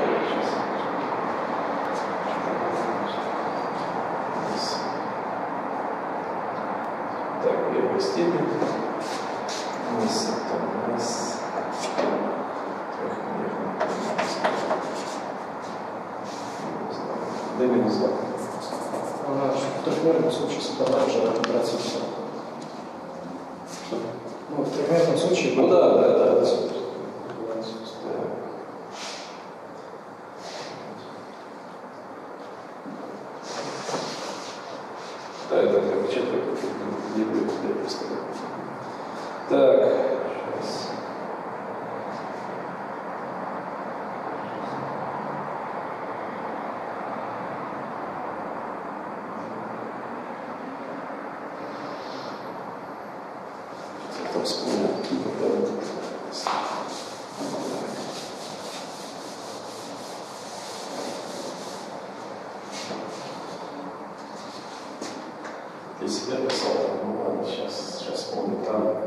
Так, первая степень. Минус это у нас d минус два. В трехмерном случае создавать же операцию. Что? Ну, в трехмерном случае... Ну да, да, да. да. Да, это для печатки не будет. бы сказать. Так, сейчас. Сейчас я вспомню. Для себя писал, ну ладно, сейчас, сейчас помню, там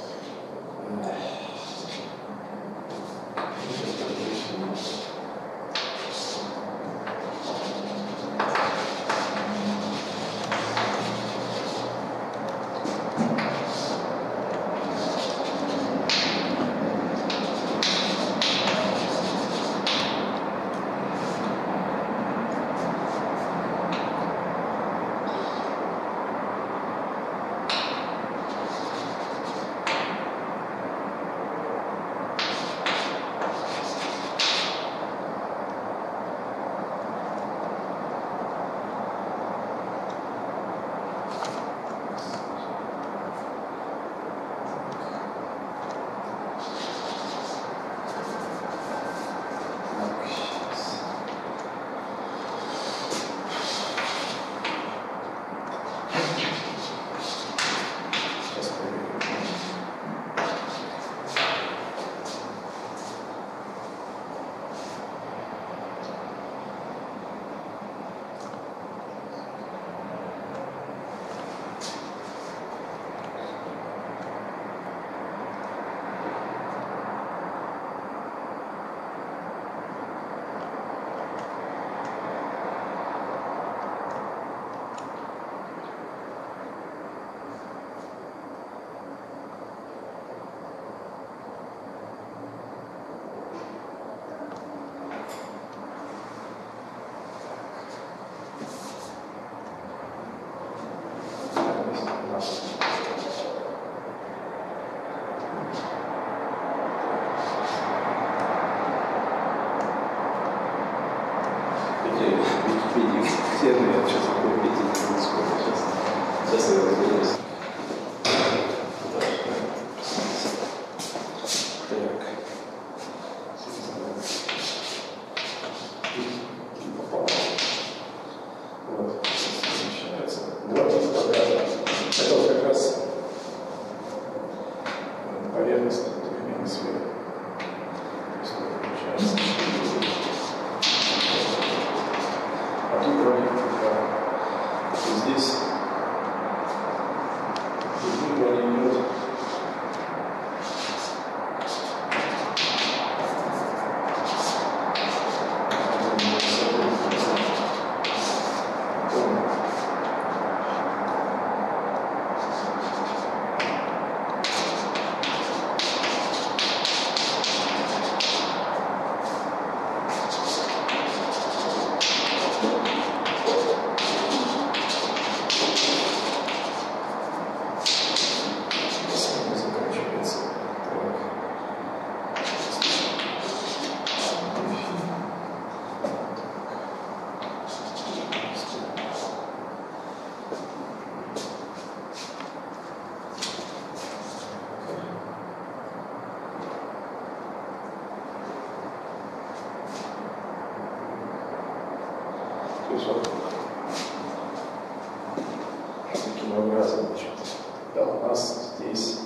таким образом, значит, да, у нас здесь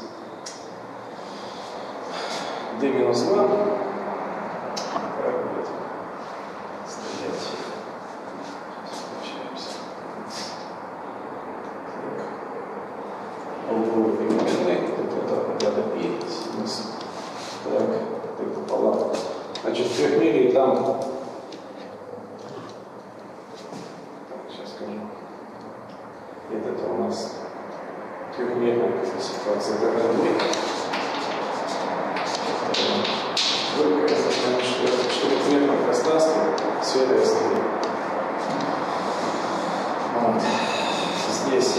d минус два как будет стоять. Сейчас получаемся. Угловой переменной, это ряда π, синус. Так, т пополам. Значит, в трехмерии там. Сейчас скажу. Это у нас трехмерная ситуация. Это только это значит, что в четырехмерном пространстве все это стоит. Вот. Здесь.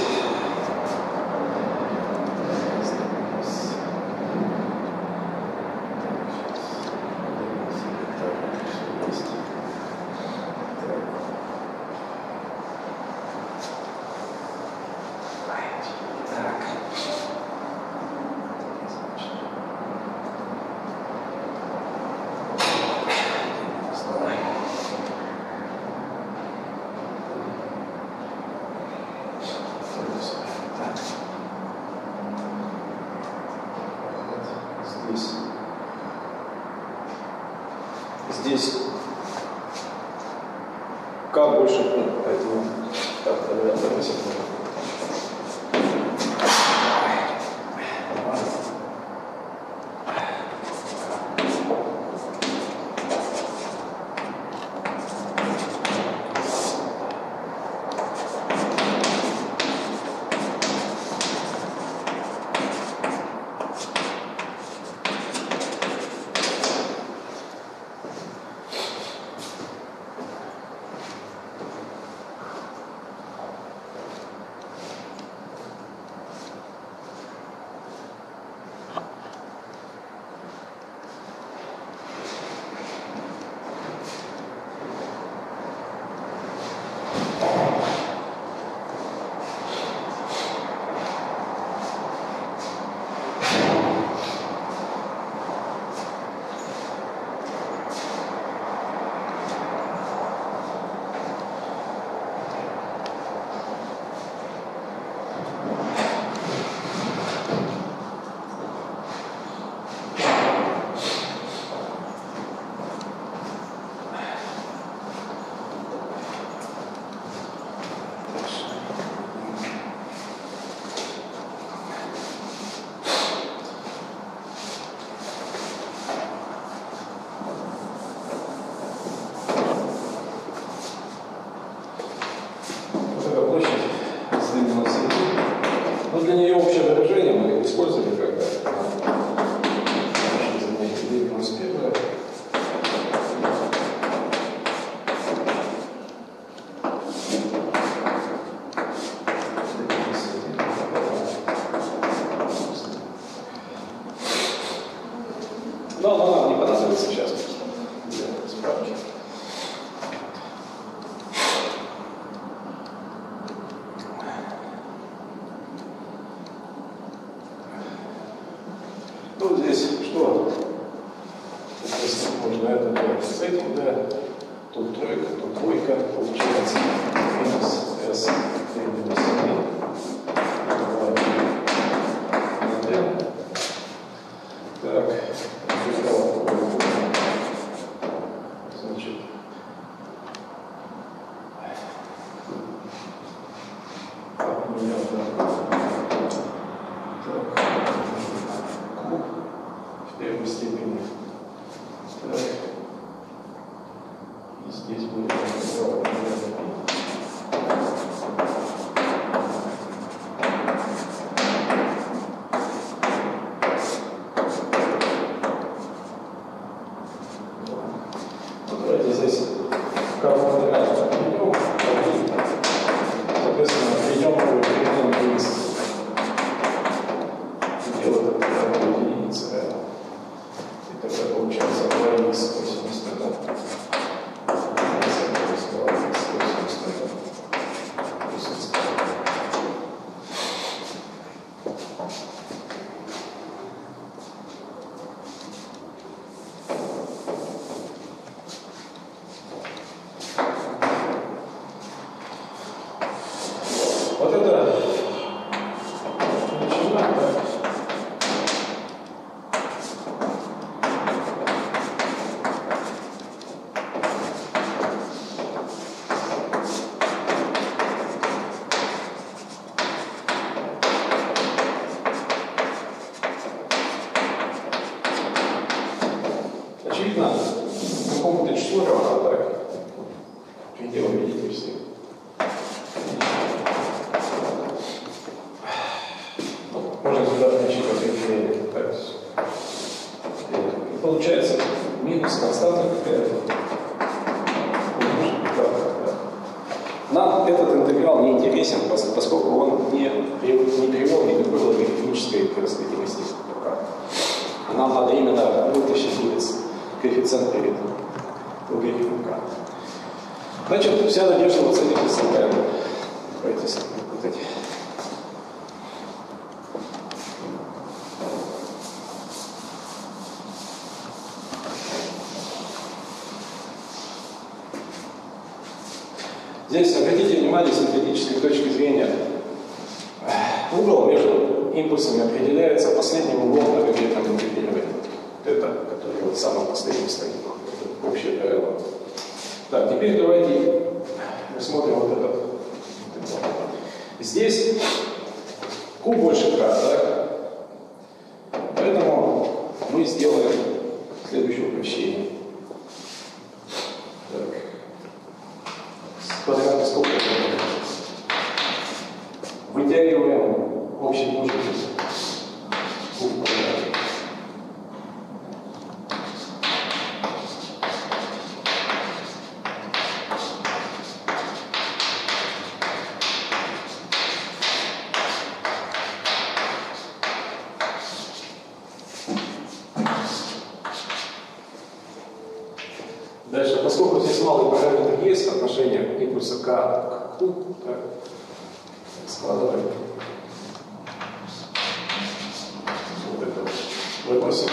Так. здесь. Здесь К больше пункт, поэтому так, наверное, одну секунду. Для нее общее выражение мы его использовали когда наше занятие двинулось первое. Но оно нам не понадобится сейчас для справки. Ну, здесь что? Здесь можно это делать с этим, да? Тут тройка, тут двойка. Получается минус S минус один. Так, значит, так, у меня так. В первой степени. Так. И здесь будет ну, давайте здесь кого-то перейдем. Соответственно, перейдем по перейдем вниз. Дело это единица. И тогда получается два икс восемьдесят один. Вот это начинаем, да? Очевидно, какому-то числу равно, так? Предел видительности. Можно сюда включить определение. Так. И получается минус константа какая-то. Нам этот интеграл не интересен, поскольку он не, не привел никакой логарифмической происходимости. Нам надо именно вытащить вылез коэффициент перед логарифмом k. Значит, вся надежда вот с этим представляем. Давайте вот эти. Здесь обратите внимание с математической точки зрения, угол между импульсами определяется последним углом на магнитном интерфере. Это, который вот самый последний стоит. Это общее правило. Так, теперь давайте рассмотрим вот этот. Здесь Q больше K, да? Поэтому мы сделаем следующее упрощение. Так. Квадратный скобка. Вытягиваем общий множитель Q в квадрате. Дальше, поскольку здесь малый параметр есть, отношение импульса K к Q, так, складываем вот это. Выносим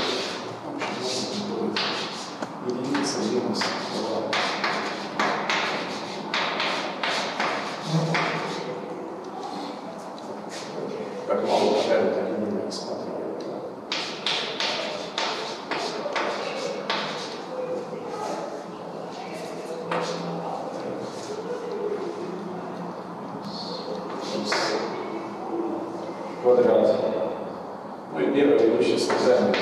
единица минус два. Как малый параметр не рассматриваем. Квадрат. Ну и первое ведущее связание.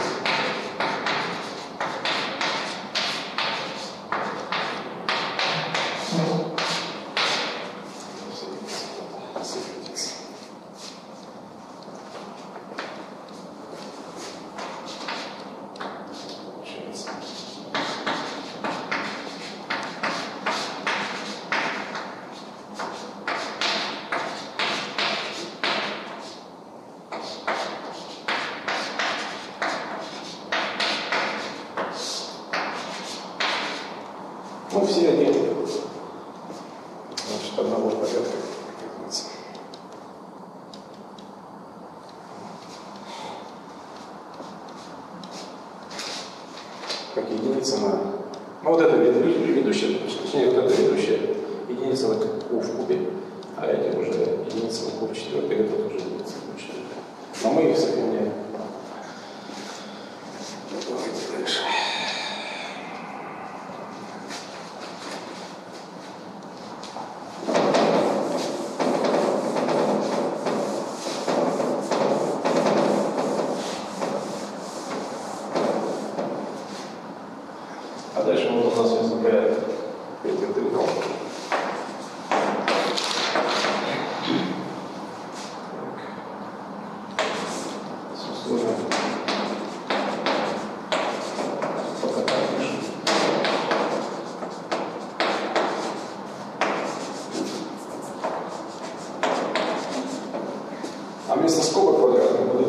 Ну, все они, значит, одного порядка, как говорится. Как единица на... Ну, вот это ведущая, точнее, вот это ведущая единица на Q в кубе, а эти уже единица на Q в четвертой, это тоже единица на Q в четвертой. Но мы их сохраняем. Дальше. Дальше вот у нас возникает интеграл. А вместо скобок квадратных будет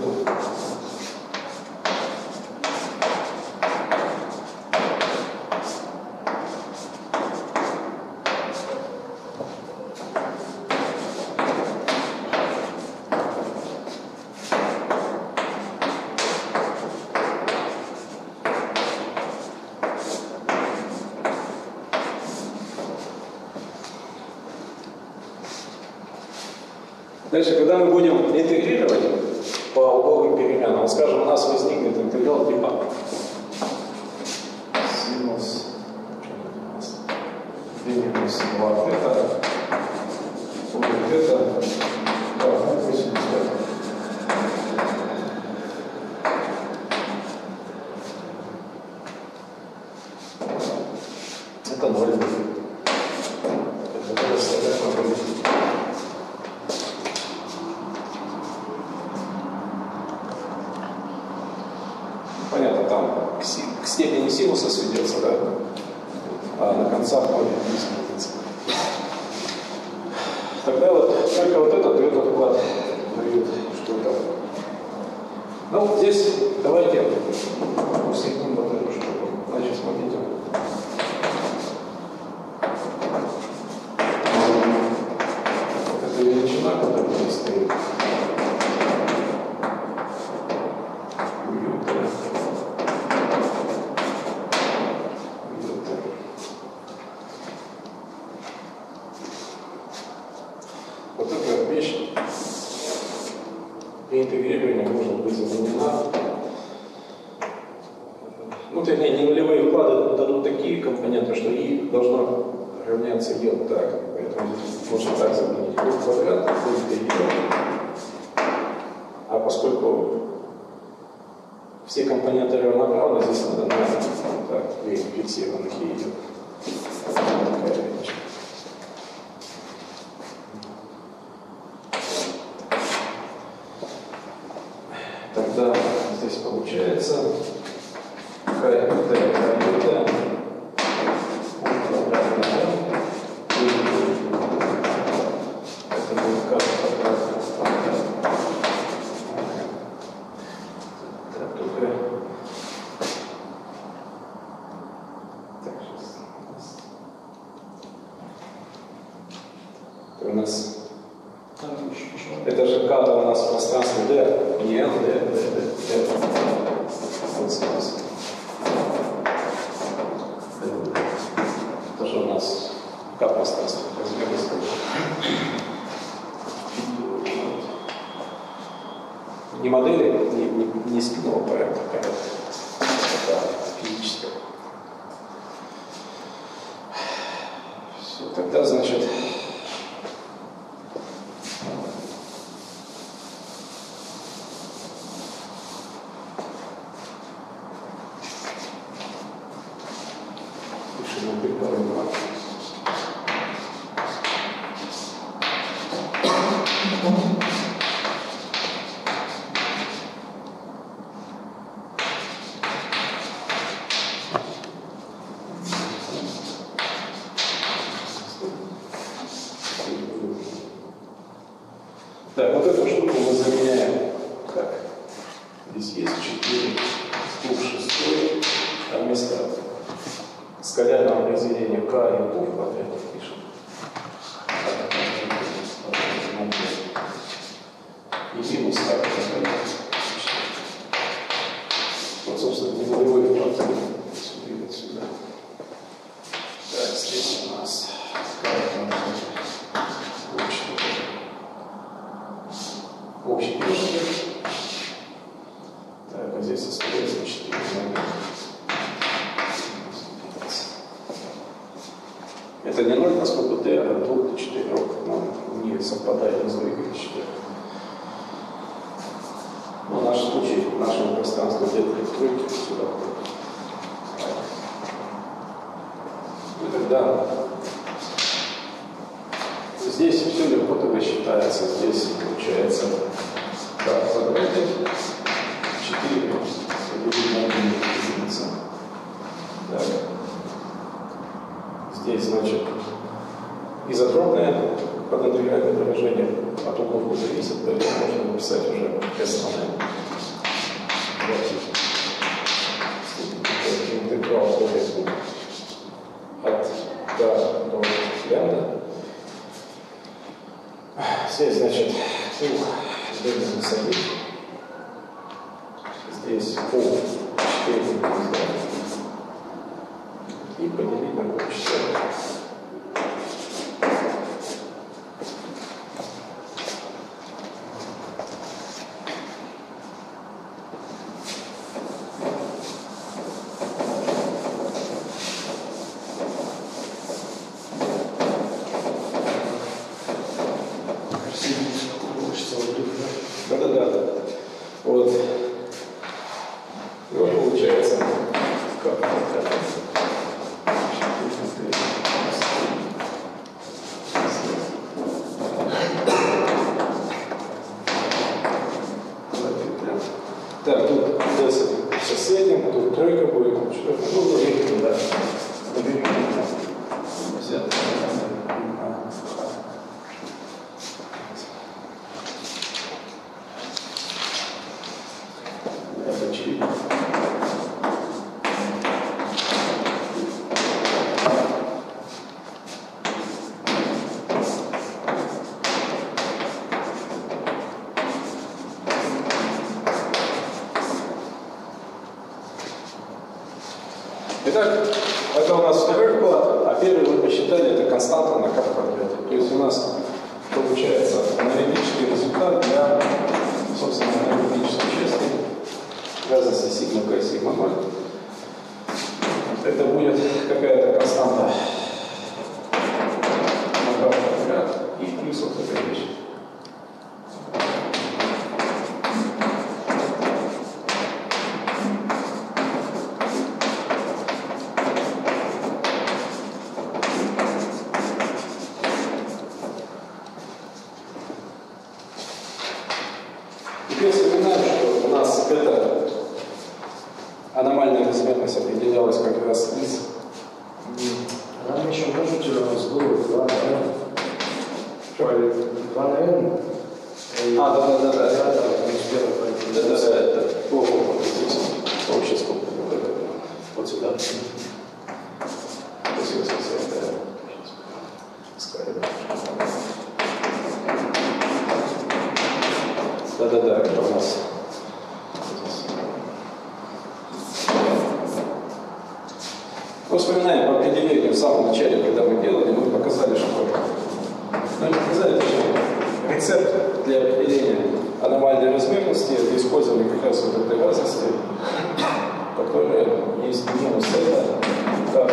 Дальше, когда мы будем интегрировать по угловым переменам, скажем, у нас возникнет интеграл типа синус минус два это будет это это ноль. Это расставляем. Понятно, там к, си, к степени синуса сведется, да? А на концах ноль не сведется. Тогда вот только вот этот и этот уклад дают что-то. Ну, здесь давайте усекнем вот эту штуку. Значит, смотрите. Вот эта величина, которая здесь стоит. Вот эта вещь при которыми может быть заменена. Ну, вернее, не нулевые вклады дадут такие компоненты, что И должно равняться Е вот так. Поэтому можно так заменить. И квадрат, и Е. А поскольку все компоненты равноправны, здесь надо на так, две фиксированных и идет. Такая вещь. Тогда здесь получается К, Т, К, Т, это будет К квадратная стандарт. Так, только... Так, сейчас. Это у нас... Это же К у нас в пространстве D, не N, D, D, D, D. Вот смысл. Это же у нас К пространстве. Не модели, не, не, не спинного порядка, это физическое. Все, тогда, значит, так, вот эту штуку мы заменяем. Так, здесь есть четыре, куб шестой, а вместо скалярного разделения К и куб в квадрате пишем. И минус К в вот, собственно, ненулевой вклад сюда и вот сюда. Так, здесь у нас общий пишем. Так, а здесь остается четыре. Это не ноль, поскольку d от двух до четырех, но не совпадает с двойкой до четырех. Ну, в нашем случае, в нашем пространстве d три тройки сюда входит. И тогда здесь все легко тогда считается. Здесь получается К в квадрате четыре поделить на один единица. Так. Здесь, значит, изотропное пододвигательное выражение от углов зависит, поэтому можно написать уже основное. Интеграл от К до лямбда. Здесь, значит, D минус один. Здесь пол четыре и поделить на пол четыре. Да-да-да. Вот. И вот получается, как это. Так, тут с этим, тут тройка будет, четверка, ну, уже да. Это очевидно. Итак, это у нас второй вклад, а первый мы посчитали, это константа на К в квадрате. То есть у нас получается аналитический результат для, собственно, аналитического разности сигма k и сигма ноль. Это будет какая-то константа на k квадрат и плюс вот такая вещь. Теперь вспоминаем, что у нас эта аномальная размерность определялась как раз из... Нам еще можете у нас было два на n. два на n. А, да, да, да, да. Да, да, плюс первый пойдет. Да, да, да, это. О, вот, вот здесь. Общая скобка. Вот сюда. Спасибо, спасибо. Да, да, да, это у нас. Мы вспоминаем по определению в самом начале, когда мы делали, мы показали, что мы показали, что рецепт для определения аномальной размерности это использовали как раз вот этой разности, которая есть минус это, да,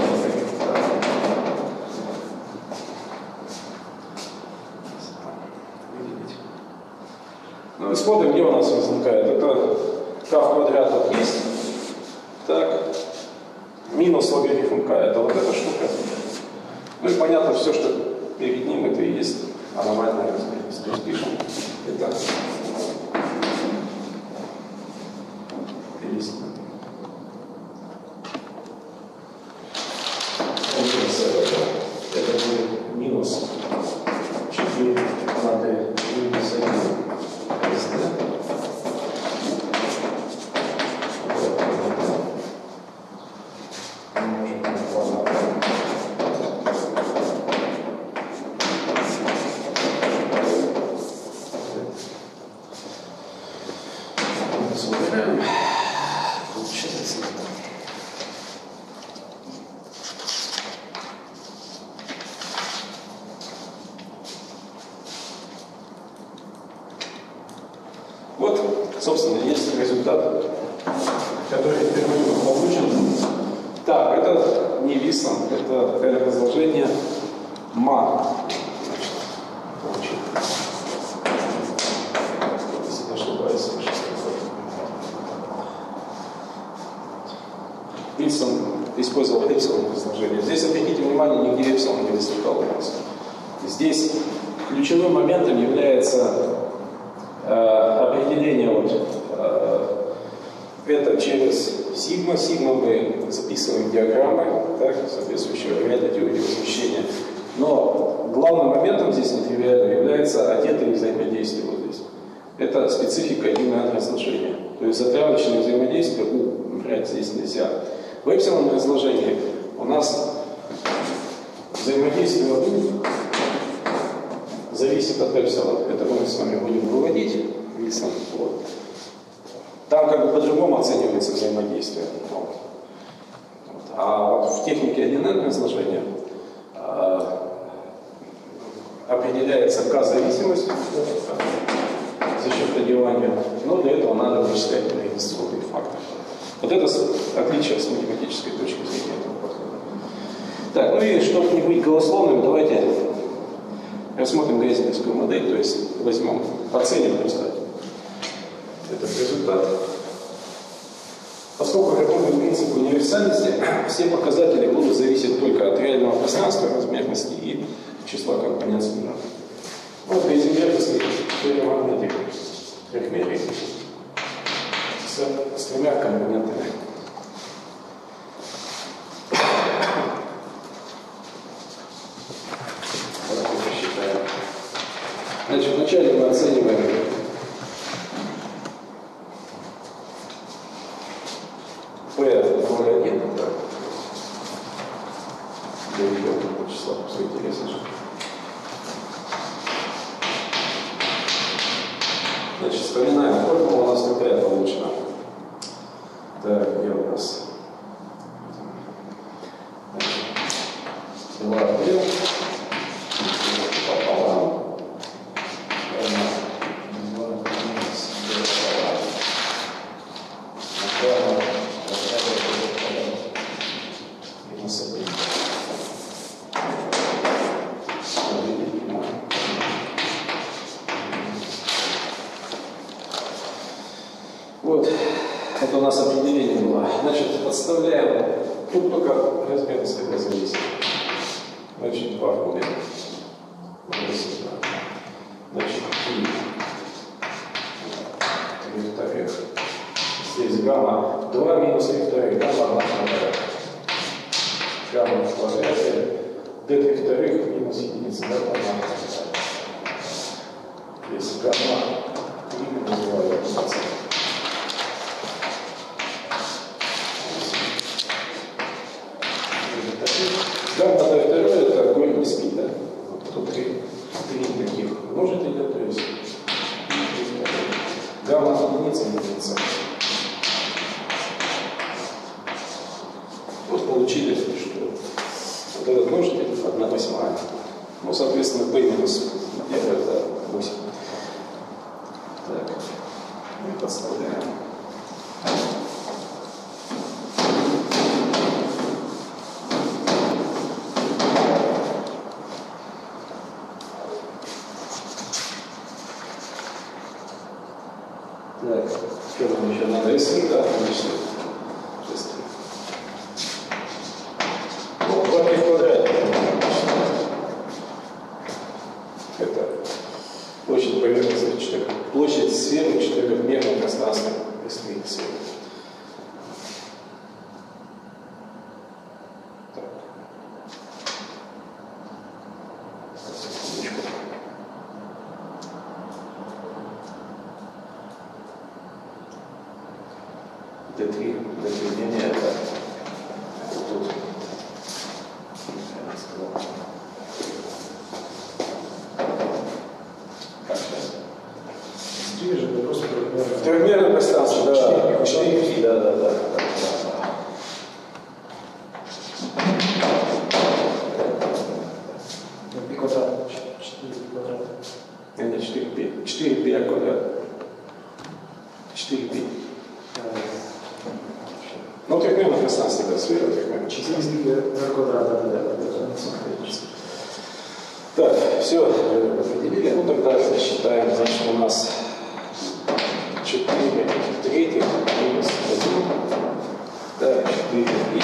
ну и смотрим, где у нас возникает. Это k в квадрат вот есть. Так. Минус логарифм k это вот эта штука. Ну и понятно, все, что перед ним, это и есть аномальная размерность. То есть пишем это. Есть. Это будет минус четыре на d минус один. Вот, собственно, есть результат, который впервые получен. Так, это не висон, это разложение ма. Получил. Если не ошибаюсь, Вильсон использовал эпсилон разложение. Здесь, обратите внимание, нигде эпсилон не возникал у нас. Здесь ключевым моментом является определение вот, э, это через сигма. Сигма мы записываем диаграммы, так, соответствующего реальной теории возмещения. Но главным моментом здесь нетривиальным является одетое взаимодействие вот здесь. Это специфика именно разложения. То есть затравочное взаимодействие убрать здесь нельзя. В эпсилон разложении у нас взаимодействие У зависит от эпсилона. Это мы с вами будем выводить. Вот. Там как бы по-другому оценивается взаимодействие. Вот. Вот. А вот в технике одинарного разложения э, определяется К-зависимость за счет одевания, но для этого надо вычислять организационные факторы. Вот это отличие с математической точки зрения этого подхода. Так, ну и чтобы не быть голословным, давайте рассмотрим гейзеновскую модель, то есть возьмем, оценим просто этот результат. Поскольку работает принцип универсальности, все показатели будут зависеть только от реального пространства, размерности и числа компонент спина. Вот гейзенберговский ферромагнетик трехмерный с, с тремя компонентами. Значит, вначале мы оцениваем P ноль один, так, для идеального числа, все интересно же. Значит, вспоминаем, формула у нас такая получена. Так, где у нас? два P пополам. Вот, это у нас определение было. Значит, подставляем, тут только размер цвета зависит. Значит, два в кубе. Значит, три. три вторых. Здесь гамма два минус три вторых, гамма одна вторая. Гамма в квадрате. d три вторых минус единица, гамма одна вторая. Здесь гамма три называю процент. Гамма d второе это корень из пи, да? Тут три, три таких множителя, то есть гамма единица единица. Вот получили, что вот этот множитель одна восьмая. Ну, соответственно, p минус это восемь. Так, и подставляем. Так, что нам еще надо рисовать, да, конечно. Ну, два пи в квадрате. Это площадь поверхности четырех. Площадь сферы четырехмерного пространства рисует сферы. Так. Секундочку. д три, д три, не, не, это тут. Как сейчас? Здесь же просто Трехмерное пространство, да. четыре пи, да, да, да. пи квадрат, четыре пи квадрат. Нет, четыре пи. четыре пи квадрат. четыре пи. Ну, трехмерное пространство, да, сфера трехмерное. четыре пи квадрат, да, да, да. Так, все, определили. Ну, тогда считаем, значит, у нас четыре третьих минус один. Так, четыре пи.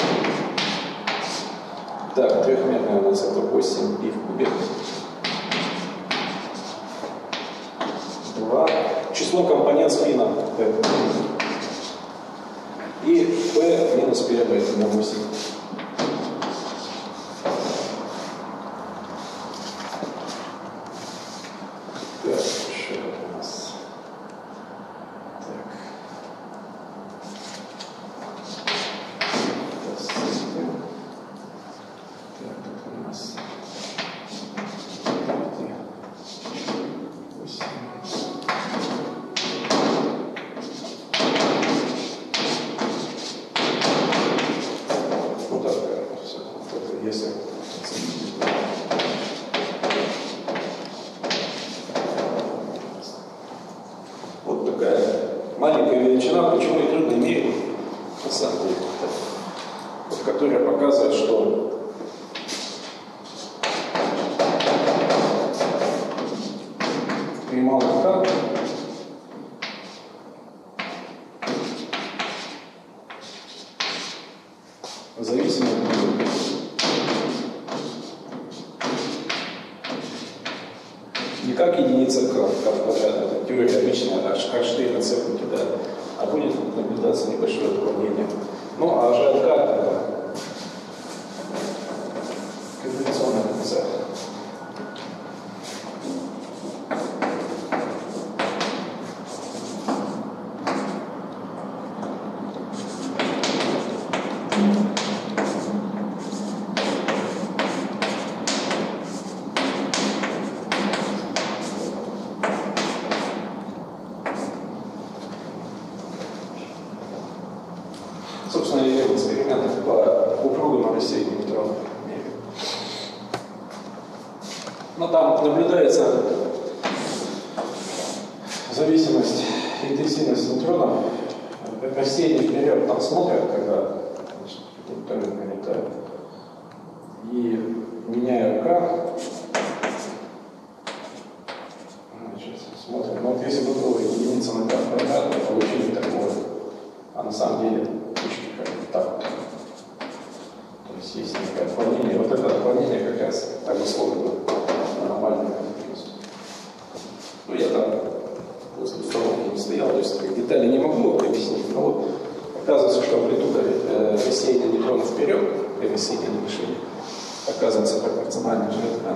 Так, трехмерное у нас это восемь пи в кубе. два. Число компонент спина. И p минус первое это на восемь. Так, что у нас? Так. Так, тут у нас восемь. Ну так, все. Если вот такая маленькая величина, почему и трудно мерить, на самом деле, вот, которая показывает, что при малом k зависимо от не как единица k, k в квадрате, это теория обычная, Эйнштейна цепники, да, а будет наблюдаться небольшое отклонение. Ну, а же от k это конвенционная позиция. Собственно, я делал эксперименты по упругому рассеянию нейтронов. Но там наблюдается зависимость интенсивности нейтронов. Рассеяние вперед там смотрят, когда нейтроны прилетают. И меняю k. Значит, смотрим. Ну, вот если бы было единица на k квадрат, то получили такое. самом деле точки как бы так. То есть есть некое отклонение. Вот это отклонение как раз обусловлено нормальным компьютером. Ну, я там после установки не стоял, то есть как детали не могу объяснить, но вот оказывается, что амплитуда э, рассеяния нейтронов вперед и рассеяния мишени оказывается пропорциональной же экрану.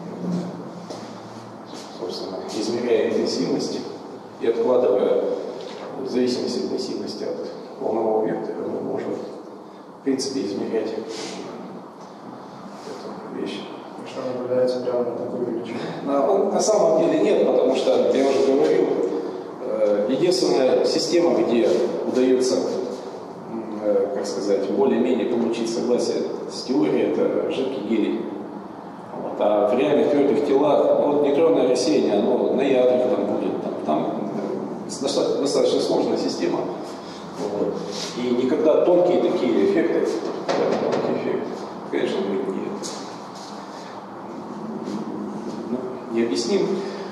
Собственно, измеряя интенсивность и откладывая в зависимости от интенсивности от волнового вектора, мы можем в принципе измерять эту вещь. Что наблюдается прямо на такой величине? На, на самом деле нет, потому что, я уже говорил, э, единственная система, где удается, э, как сказать, более-менее получить согласие с теорией, это жидкий гелий. Вот. А в реальных твердых телах, ну, вот нейтронное рассеяние, оно на ядрах там будет, там, там достаточно, достаточно сложная система. Вот. И никогда тонкие такие эффекты, тонкий эффект, конечно, будет не необъясним.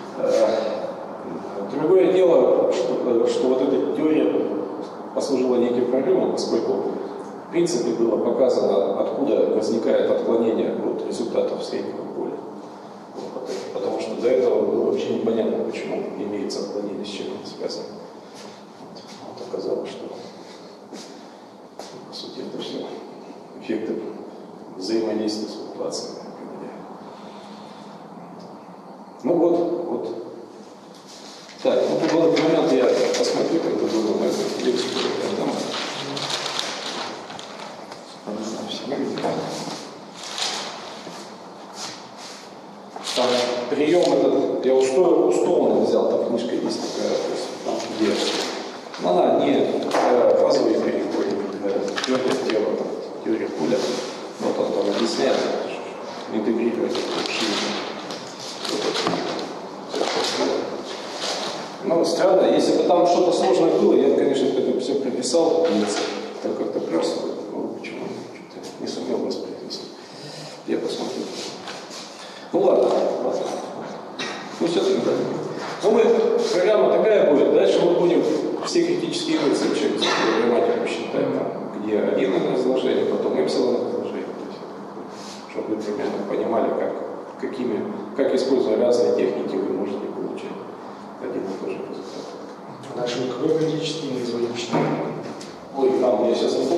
Другое дело, что, что вот эта теория послужила неким прорывом, поскольку в принципе было показано, откуда возникает отклонение от результатов среднего поля. Вот, потому что до этого было вообще непонятно, почему имеется отклонение, с чем это связано. Вот, вот оказалось, что по сути это все эффекты взаимодействия с флуктуациями. Ну вот, вот. Так, ну в этот момент я посмотрю, как бы думаю, на эту лекцию, которую я дам. Там прием этот, я условно взял, там книжка есть такая, то есть, там, где она не э, базовый переходит, твердое тело, теория поля, вот он там объясняет, интегрировать это общение. Ну, странно, если бы там что-то сложное было, я бы, конечно, это все прописал, так как-то просто, ну, почему что-то не сумел воспроизвести. Я посмотрю. Ну, ладно, ладно. Ну, все-таки так. Ну, мы, программа такая будет, дальше мы будем все критические мысли через грамматику считать, там, где один разложение, потом эпсилон разложение, чтобы вы примерно понимали, как, какими, как используя разные техники, вы можете получать один и тот же результат. Дальше какой критический мы изводим? Ой, там, я сейчас не